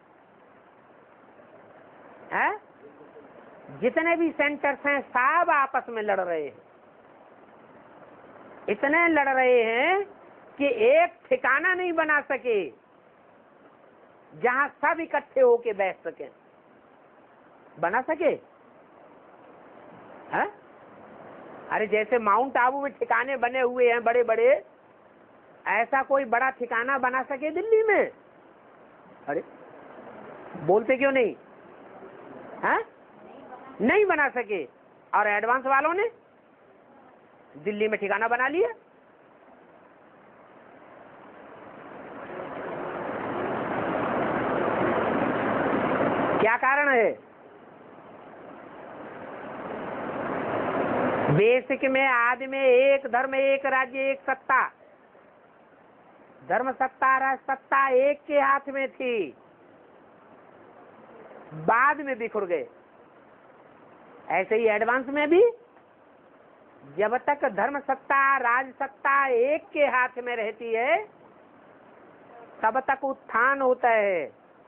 है? जितने भी सेंटर्स हैं सब आपस में लड़ रहे हैं। इतने लड़ रहे हैं कि एक ठिकाना नहीं बना सके जहां सब इकट्ठे होके बैठ सके। बना सके? है? अरे जैसे माउंट आबू में ठिकाने बने हुए हैं बड़े बड़े, ऐसा कोई बड़ा ठिकाना बना सके दिल्ली में? अरे बोलते क्यों नहीं? है? नहीं बना सके। और एडवांस वालों ने दिल्ली में ठिकाना बना लिया। क्या कारण है? बेसिक में आदि में एक धर्म, एक राज्य, एक सत्ता। धर्म सत्ता राज सत्ता एक के हाथ में थी, बाद में बिखर गए। ऐसे ही एडवांस में भी जब तक धर्म सत्ता राज सत्ता एक के हाथ में रहती है तब तक उत्थान होता है।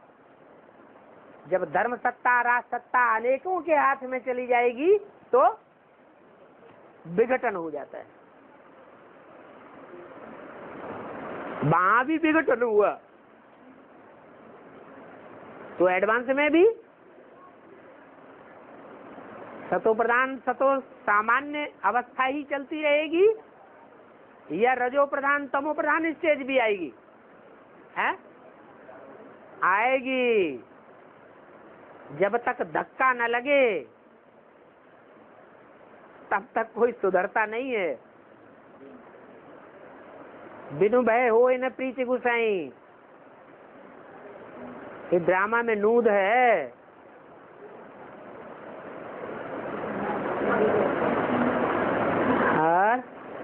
जब धर्म सत्ता राज सत्ता अनेकों के हाथ में चली जाएगी तो विघटन हो जाता है। वहां भी विघटन हुआ तो एडवांस में भी सतो प्रधान सतो सामान्य अवस्था ही चलती रहेगी या रजो प्रधान तमो प्रधान स्टेज भी आएगी? है आएगी। जब तक धक्का न लगे तब तक कोई सुधरता नहीं है। बिनु भय हो न प्रीति गुसाई, ये ड्रामा में नूद है। और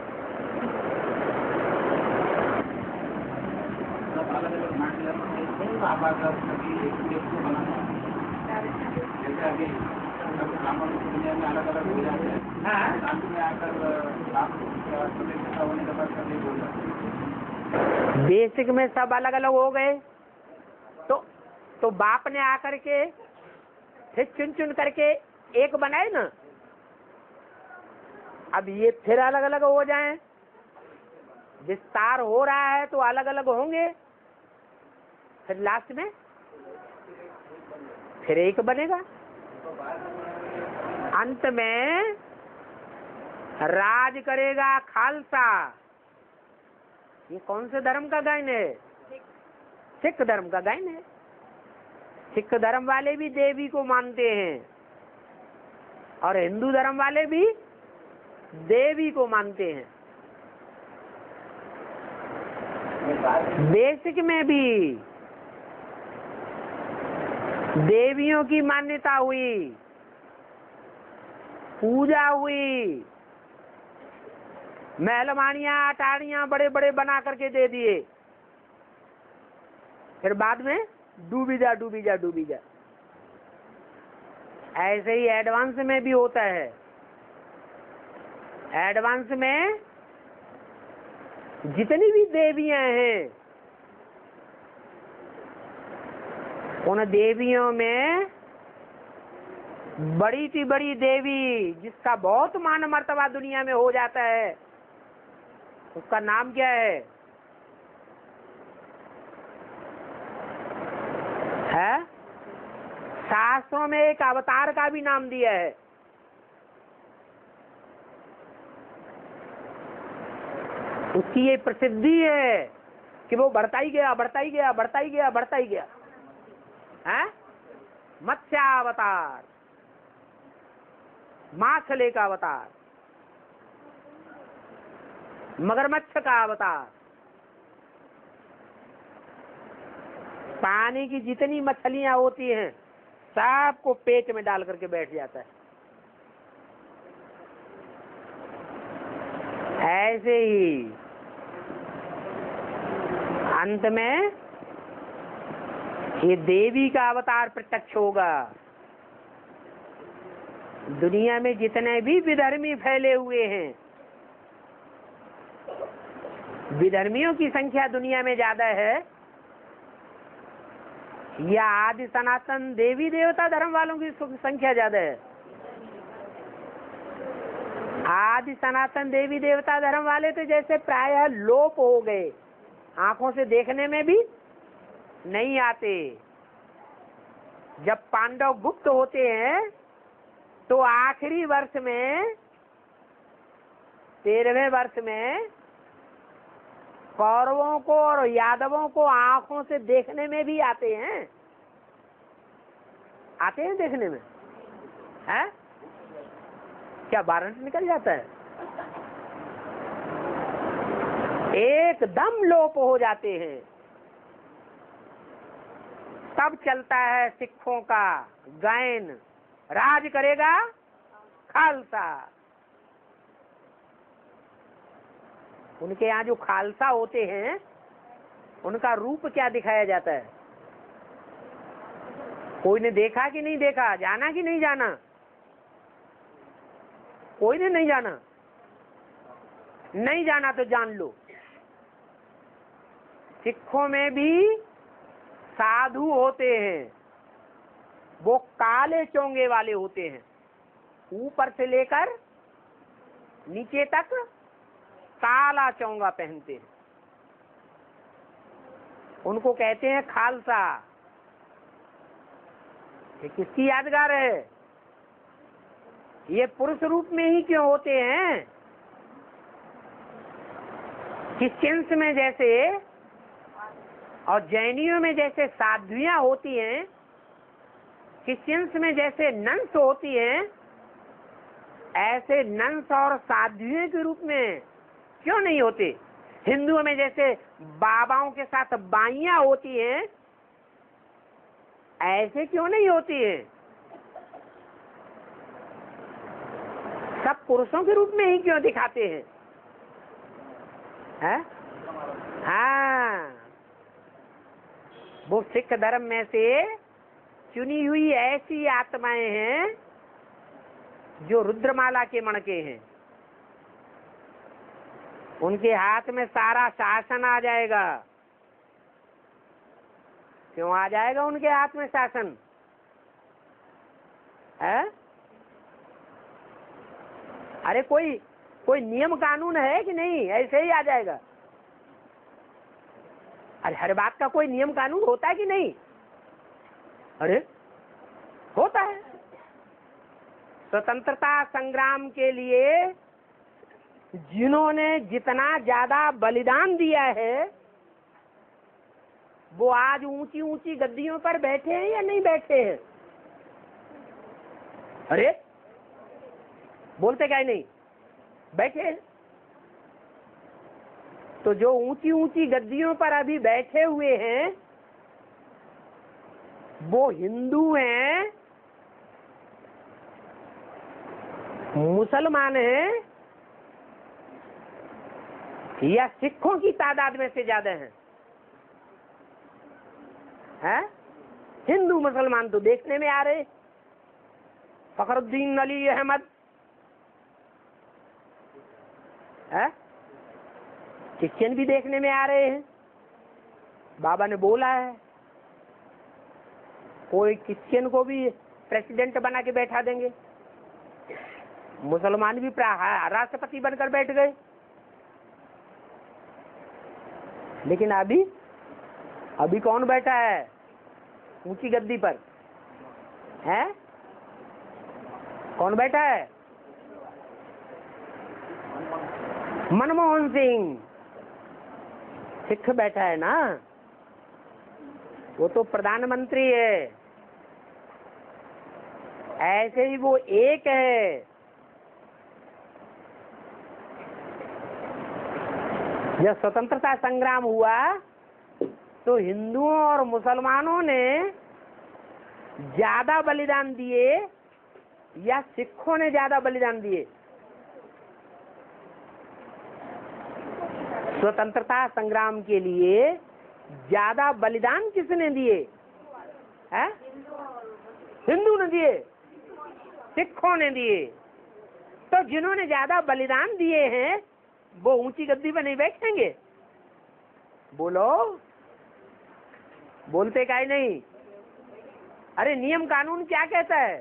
दुनिया में अलग अलग हो जाते हैं, शांति में आकर होने के बाद कभी बोल जाते। बेसिक में सब अलग अलग हो गए तो तो बाप ने आकर के फिर चुन चुन करके एक बनाए ना। अब ये फिर अलग अलग हो जाएं, विस्तार हो रहा है तो अलग अलग होंगे, फिर लास्ट में फिर एक बनेगा। अंत में राज करेगा खालसा। ये कौन से धर्म का गायन है? सिख धर्म का गायन है। सिख धर्म वाले भी देवी को मानते हैं और हिंदू धर्म वाले भी देवी को मानते हैं। बेसिक में भी देवियों की मान्यता हुई, पूजा हुई, महलवानियां अटारियां बड़े बड़े बना करके दे दिए, फिर बाद में डूबी जा डूबी जा डूबी जा। ऐसे ही एडवांस में भी होता है। एडवांस में जितनी भी देवियां हैं उन देवियों में बड़ी सी बड़ी देवी जिसका बहुत मान मर्तबा दुनिया में हो जाता है, उसका नाम क्या है? है शास्त्रों में एक अवतार का भी नाम दिया है। उसकी ये प्रसिद्धि है कि वो बढ़ता ही गया बढ़ता ही गया बढ़ता ही गया बढ़ता ही गया। है मत्स्यावतार, माछले का अवतार, मगरमच्छ का अवतार। पानी की जितनी मछलियां होती हैं सबको पेट में डाल करके बैठ जाता है। ऐसे ही अंत में ये देवी का अवतार प्रत्यक्ष होगा। दुनिया में जितने भी विधर्मी फैले हुए हैं, विधर्मियों की संख्या दुनिया में ज्यादा है या आदि सनातन देवी देवता धर्म वालों की संख्या ज्यादा है? आदि सनातन देवी देवता धर्म वाले तो जैसे प्रायः लोप हो गए, आंखों से देखने में भी नहीं आते। जब पांडव गुप्त होते हैं तो आखिरी वर्ष में, तेरहवें वर्ष में कौरवों को और यादवों को आंखों से देखने में भी आते हैं। आते हैं देखने में, है क्या वारंट निकल जाता है? एकदम लोप हो जाते हैं। कब चलता है सिखों का गायन, राज करेगा खालसा। उनके यहाँ जो खालसा होते हैं उनका रूप क्या दिखाया जाता है? कोई ने देखा कि नहीं देखा, जाना कि नहीं जाना? कोई ने नहीं जाना, नहीं जाना तो जान लो, सिखों में भी साधु होते हैं, वो काले चोंगे वाले होते हैं, ऊपर से लेकर नीचे तक काला चोंगा पहनते हैं, उनको कहते हैं खालसा। ये किसकी यादगार है? ये पुरुष रूप में ही क्यों होते हैं? क्रिश्चियंस में जैसे और जैनियों में जैसे साध्वियां होती हैं, क्रिश्चियंस में जैसे नंस होती हैं, ऐसे नंस और साध्वियों के रूप में क्यों नहीं होते? हिंदुओं में जैसे बाबाओं के साथ बाइयां होती हैं, ऐसे क्यों नहीं होती है? सब पुरुषों के रूप में ही क्यों दिखाते हैं? है? हाँ, वो सिख धर्म में से चुनी हुई ऐसी आत्माएं हैं जो रुद्रमाला के मणके हैं, उनके हाथ में सारा शासन आ जाएगा। क्यों आ जाएगा उनके हाथ में शासन? है? अरे कोई कोई नियम कानून है कि नहीं? ऐसे ही आ जाएगा। अरे हर बात का कोई नियम कानून होता है कि नहीं? अरे होता है। स्वतंत्रता संग्राम के लिए जिन्होंने जितना ज्यादा बलिदान दिया है, वो आज ऊंची ऊंची गद्दियों पर बैठे हैं या नहीं बैठे हैं? अरे बोलते क्या नहीं? बैठे हैं। तो जो ऊंची ऊंची गद्दियों पर अभी बैठे हुए हैं, वो हिंदू हैं, मुसलमान हैं, या सिखों की तादाद में से ज्यादा हैं? है? हिंदू मुसलमान तो देखने में आ रहे, फखरुद्दीन अली अहमद है, क्रिश्चियन भी देखने में आ रहे हैं। बाबा ने बोला है कोई क्रिश्चियन को भी प्रेसिडेंट बना के बैठा देंगे, मुसलमान भी राष्ट्रपति बनकर बैठ गए। लेकिन अभी अभी कौन बैठा है ऊंची गद्दी पर? है? कौन बैठा है? मनमोहन सिंह सिख बैठा है ना, वो तो प्रधानमंत्री है। ऐसे ही वो एक है। जब स्वतंत्रता संग्राम हुआ तो हिंदुओं और मुसलमानों ने ज्यादा बलिदान दिए या सिखों ने ज्यादा बलिदान दिए? स्वतंत्रता संग्राम के लिए ज्यादा बलिदान किसने दिए? है? हिंदू ने दिए, सिखों ने दिए। तो जिन्होंने ज्यादा बलिदान दिए हैं वो ऊंची गद्दी पर नहीं बैठेंगे? बोलो, बोलते काहे नहीं? अरे नियम कानून क्या कहता है?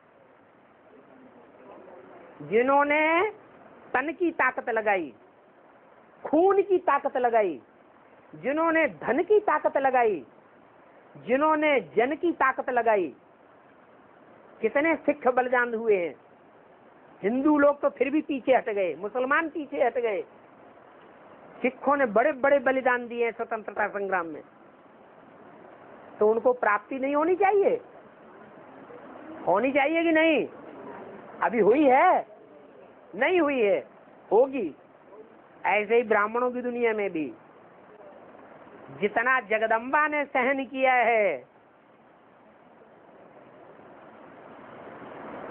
जिन्होंने तन की ताकत लगाई, खून की ताकत लगाई, जिन्होंने धन की ताकत लगाई, जिन्होंने जन की ताकत लगाई, कितने सिख बलिदान हुए हैं। हिंदू लोग तो फिर भी पीछे हट गए, मुसलमान पीछे हट गए। सिखों ने बड़े बड़े बलिदान दिए हैं स्वतंत्रता संग्राम में। तो उनको प्राप्ति नहीं होनी चाहिए? होनी चाहिए कि नहीं? अभी हुई है? नहीं हुई है, होगी। ऐसे ही ब्राह्मणों की दुनिया में भी जितना जगदम्बा ने सहन किया है,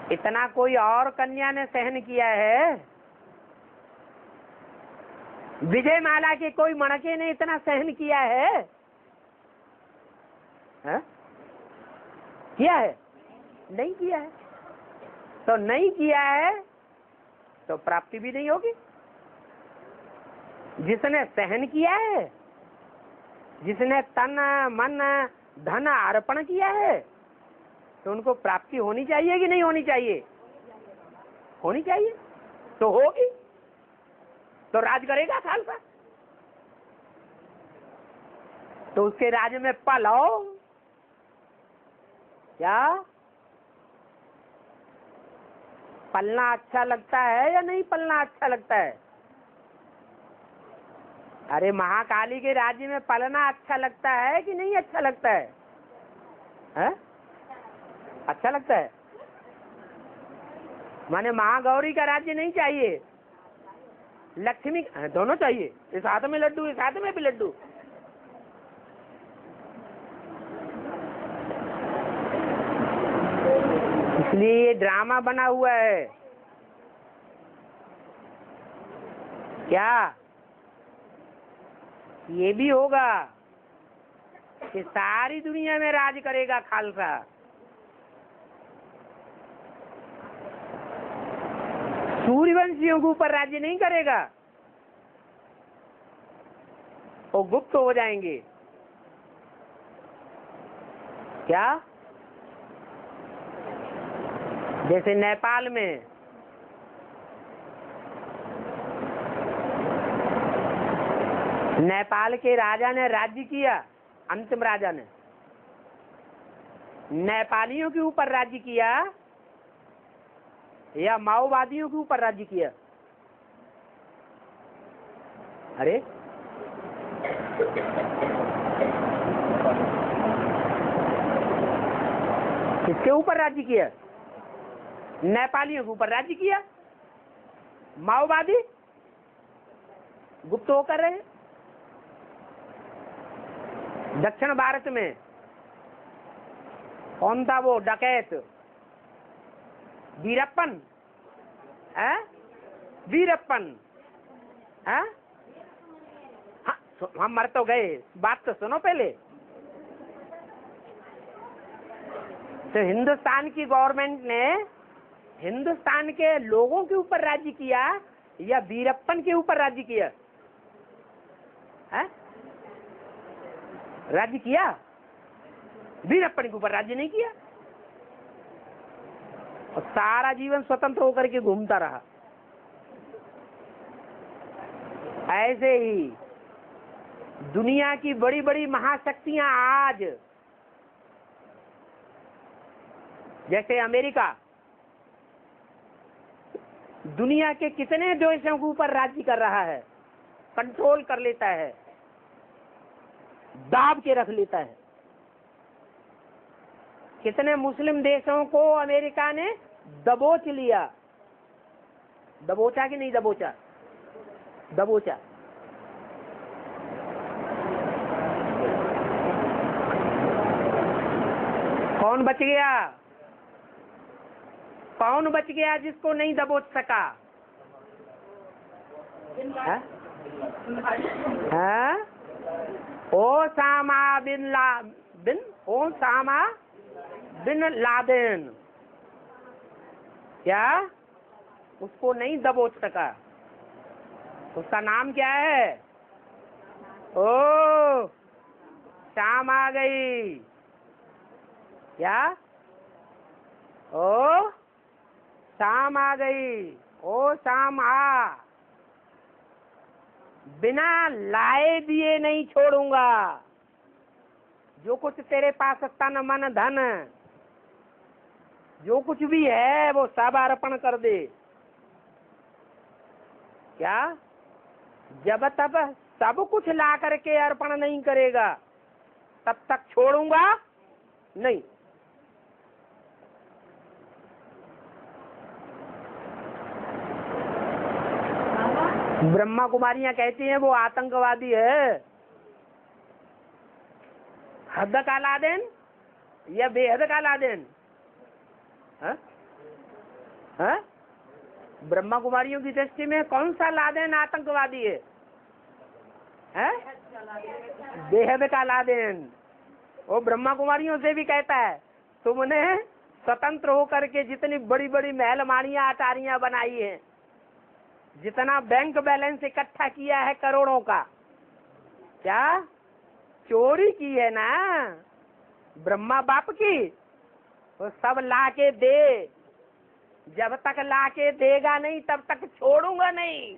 इतना कोई और कन्या ने सहन किया है? विजय माला के कोई मणके ने इतना सहन किया है? है? किया है? नहीं किया है। तो नहीं किया है तो प्राप्ति भी नहीं होगी। जिसने सहन किया है, जिसने तन मन धन अर्पण किया है, तो उनको प्राप्ति होनी चाहिए कि नहीं होनी चाहिए? होनी चाहिए। तो होगी तो राज करेगा खालसा। तो उसके राज्य में पलो क्या? पलना अच्छा लगता है या नहीं पलना अच्छा लगता है? अरे महाकाली के राज्य में पलना अच्छा लगता है कि नहीं अच्छा लगता है? है? अच्छा लगता है। माने महागौरी का राज्य नहीं चाहिए, लक्ष्मी दोनों चाहिए। इस हाथ में लड्डू, इस हाथ में भी लड्डू। इसलिए ये ड्रामा बना हुआ है। क्या ये भी होगा कि सारी दुनिया में राज करेगा खालसा? सूर्यवंशियों के ऊपर राज्य नहीं करेगा, वो गुप्त हो जाएंगे। क्या? जैसे नेपाल में नेपाल के राजा ने राज्य किया, अंतिम राजा ने नेपालियों के ऊपर राज्य किया या माओवादियों के ऊपर राज्य किया? अरे किसके ऊपर राज्य किया? नेपालियों के ऊपर राज्य किया। माओवादी गुप्त होकर रहे। दक्षिण भारत में कौन था वो डकैत? वीरप्पन है? वीरप्पन है? हाँ, हम मर तो गए, बात तो सुनो पहले। तो हिंदुस्तान की गवर्नमेंट ने हिंदुस्तान के लोगों के ऊपर राज्य किया या वीरप्पन के ऊपर राज्य किया? है? राज्य किया, वीरप्पन के ऊपर राज्य नहीं किया। और सारा जीवन स्वतंत्र होकर के घूमता रहा। ऐसे ही दुनिया की बड़ी बड़ी महाशक्तियां आज, जैसे अमेरिका, दुनिया के कितने देशों के ऊपर राज्य कर रहा है, कंट्रोल कर लेता है, दाब के रख लेता है। कितने मुस्लिम देशों को अमेरिका ने दबोच लिया। दबोचा कि नहीं दबोचा? दबोचा। कौन बच गया? कौन बच गया जिसको नहीं दबोच सका? है? है? ओसामा बिन ला बिन ओसामा बिन लादेन, क्या उसको नहीं दबोच सका? उसका नाम क्या है? ओ शाम आ गई। क्या? ओ शाम आ गई। ओ शाम आ, बिना लाए दिए नहीं छोड़ूंगा। जो कुछ तेरे पास तन मन धन जो कुछ भी है वो सब अर्पण कर दे। क्या? जब तब सब कुछ ला करके अर्पण नहीं करेगा तब तक छोड़ूंगा नहीं। ब्रह्मा कुमारियां कहती हैं वो आतंकवादी है। हद का लादेन या बेहद का लादेन? है? ब्रह्मा कुमारियों की दृष्टि में कौन सा लादेन आतंकवादी है? हैं? बेहद का लादेन। वो ब्रह्मा कुमारियों से भी कहता है तुमने स्वतंत्र होकर के जितनी बड़ी बड़ी महल माड़ियां अटारियां बनाई हैं, जितना बैंक बैलेंस इकट्ठा किया है करोड़ों का, क्या चोरी की है ना ब्रह्मा बाप की? तो सब ला के दे, जब तक ला के देगा नहीं तब तक छोड़ूंगा नहीं।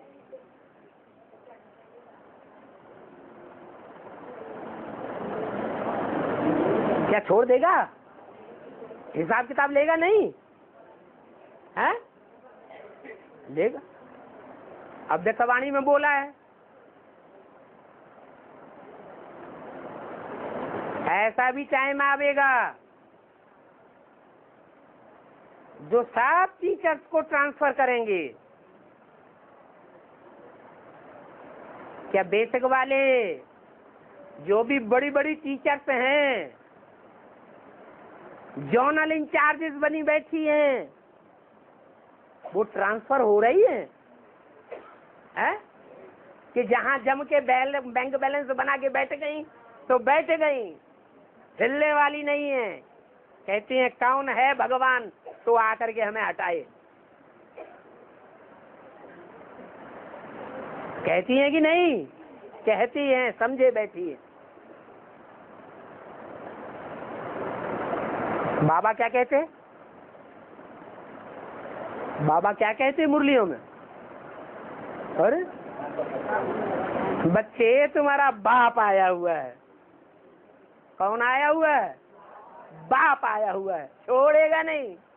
क्या छोड़ देगा? हिसाब किताब लेगा नहीं है? लेगा। अव्यक्तवाणी में बोला है, ऐसा भी टाइम आवेगा जो सब टीचर्स को ट्रांसफर करेंगे। क्या बेसिक वाले जो भी बड़ी बड़ी टीचर्स हैं, जोनल इंचार्जेस बनी बैठी हैं, वो ट्रांसफर हो रही है, है? कि जहां जम के बैल बैंक बैलेंस बना के बैठ गई तो बैठ गई, हिलने वाली नहीं है। कहती हैं कौन है भगवान तो आकर के हमें हटाए। कहती हैं कि नहीं? कहती हैं, समझे बैठी है। बाबा क्या कहते? बाबा क्या कहते मुरलियों में? अरे बच्चे तुम्हारा बाप आया हुआ है। कौन आया हुआ है? बाप आया हुआ है, छोड़ेगा नहीं।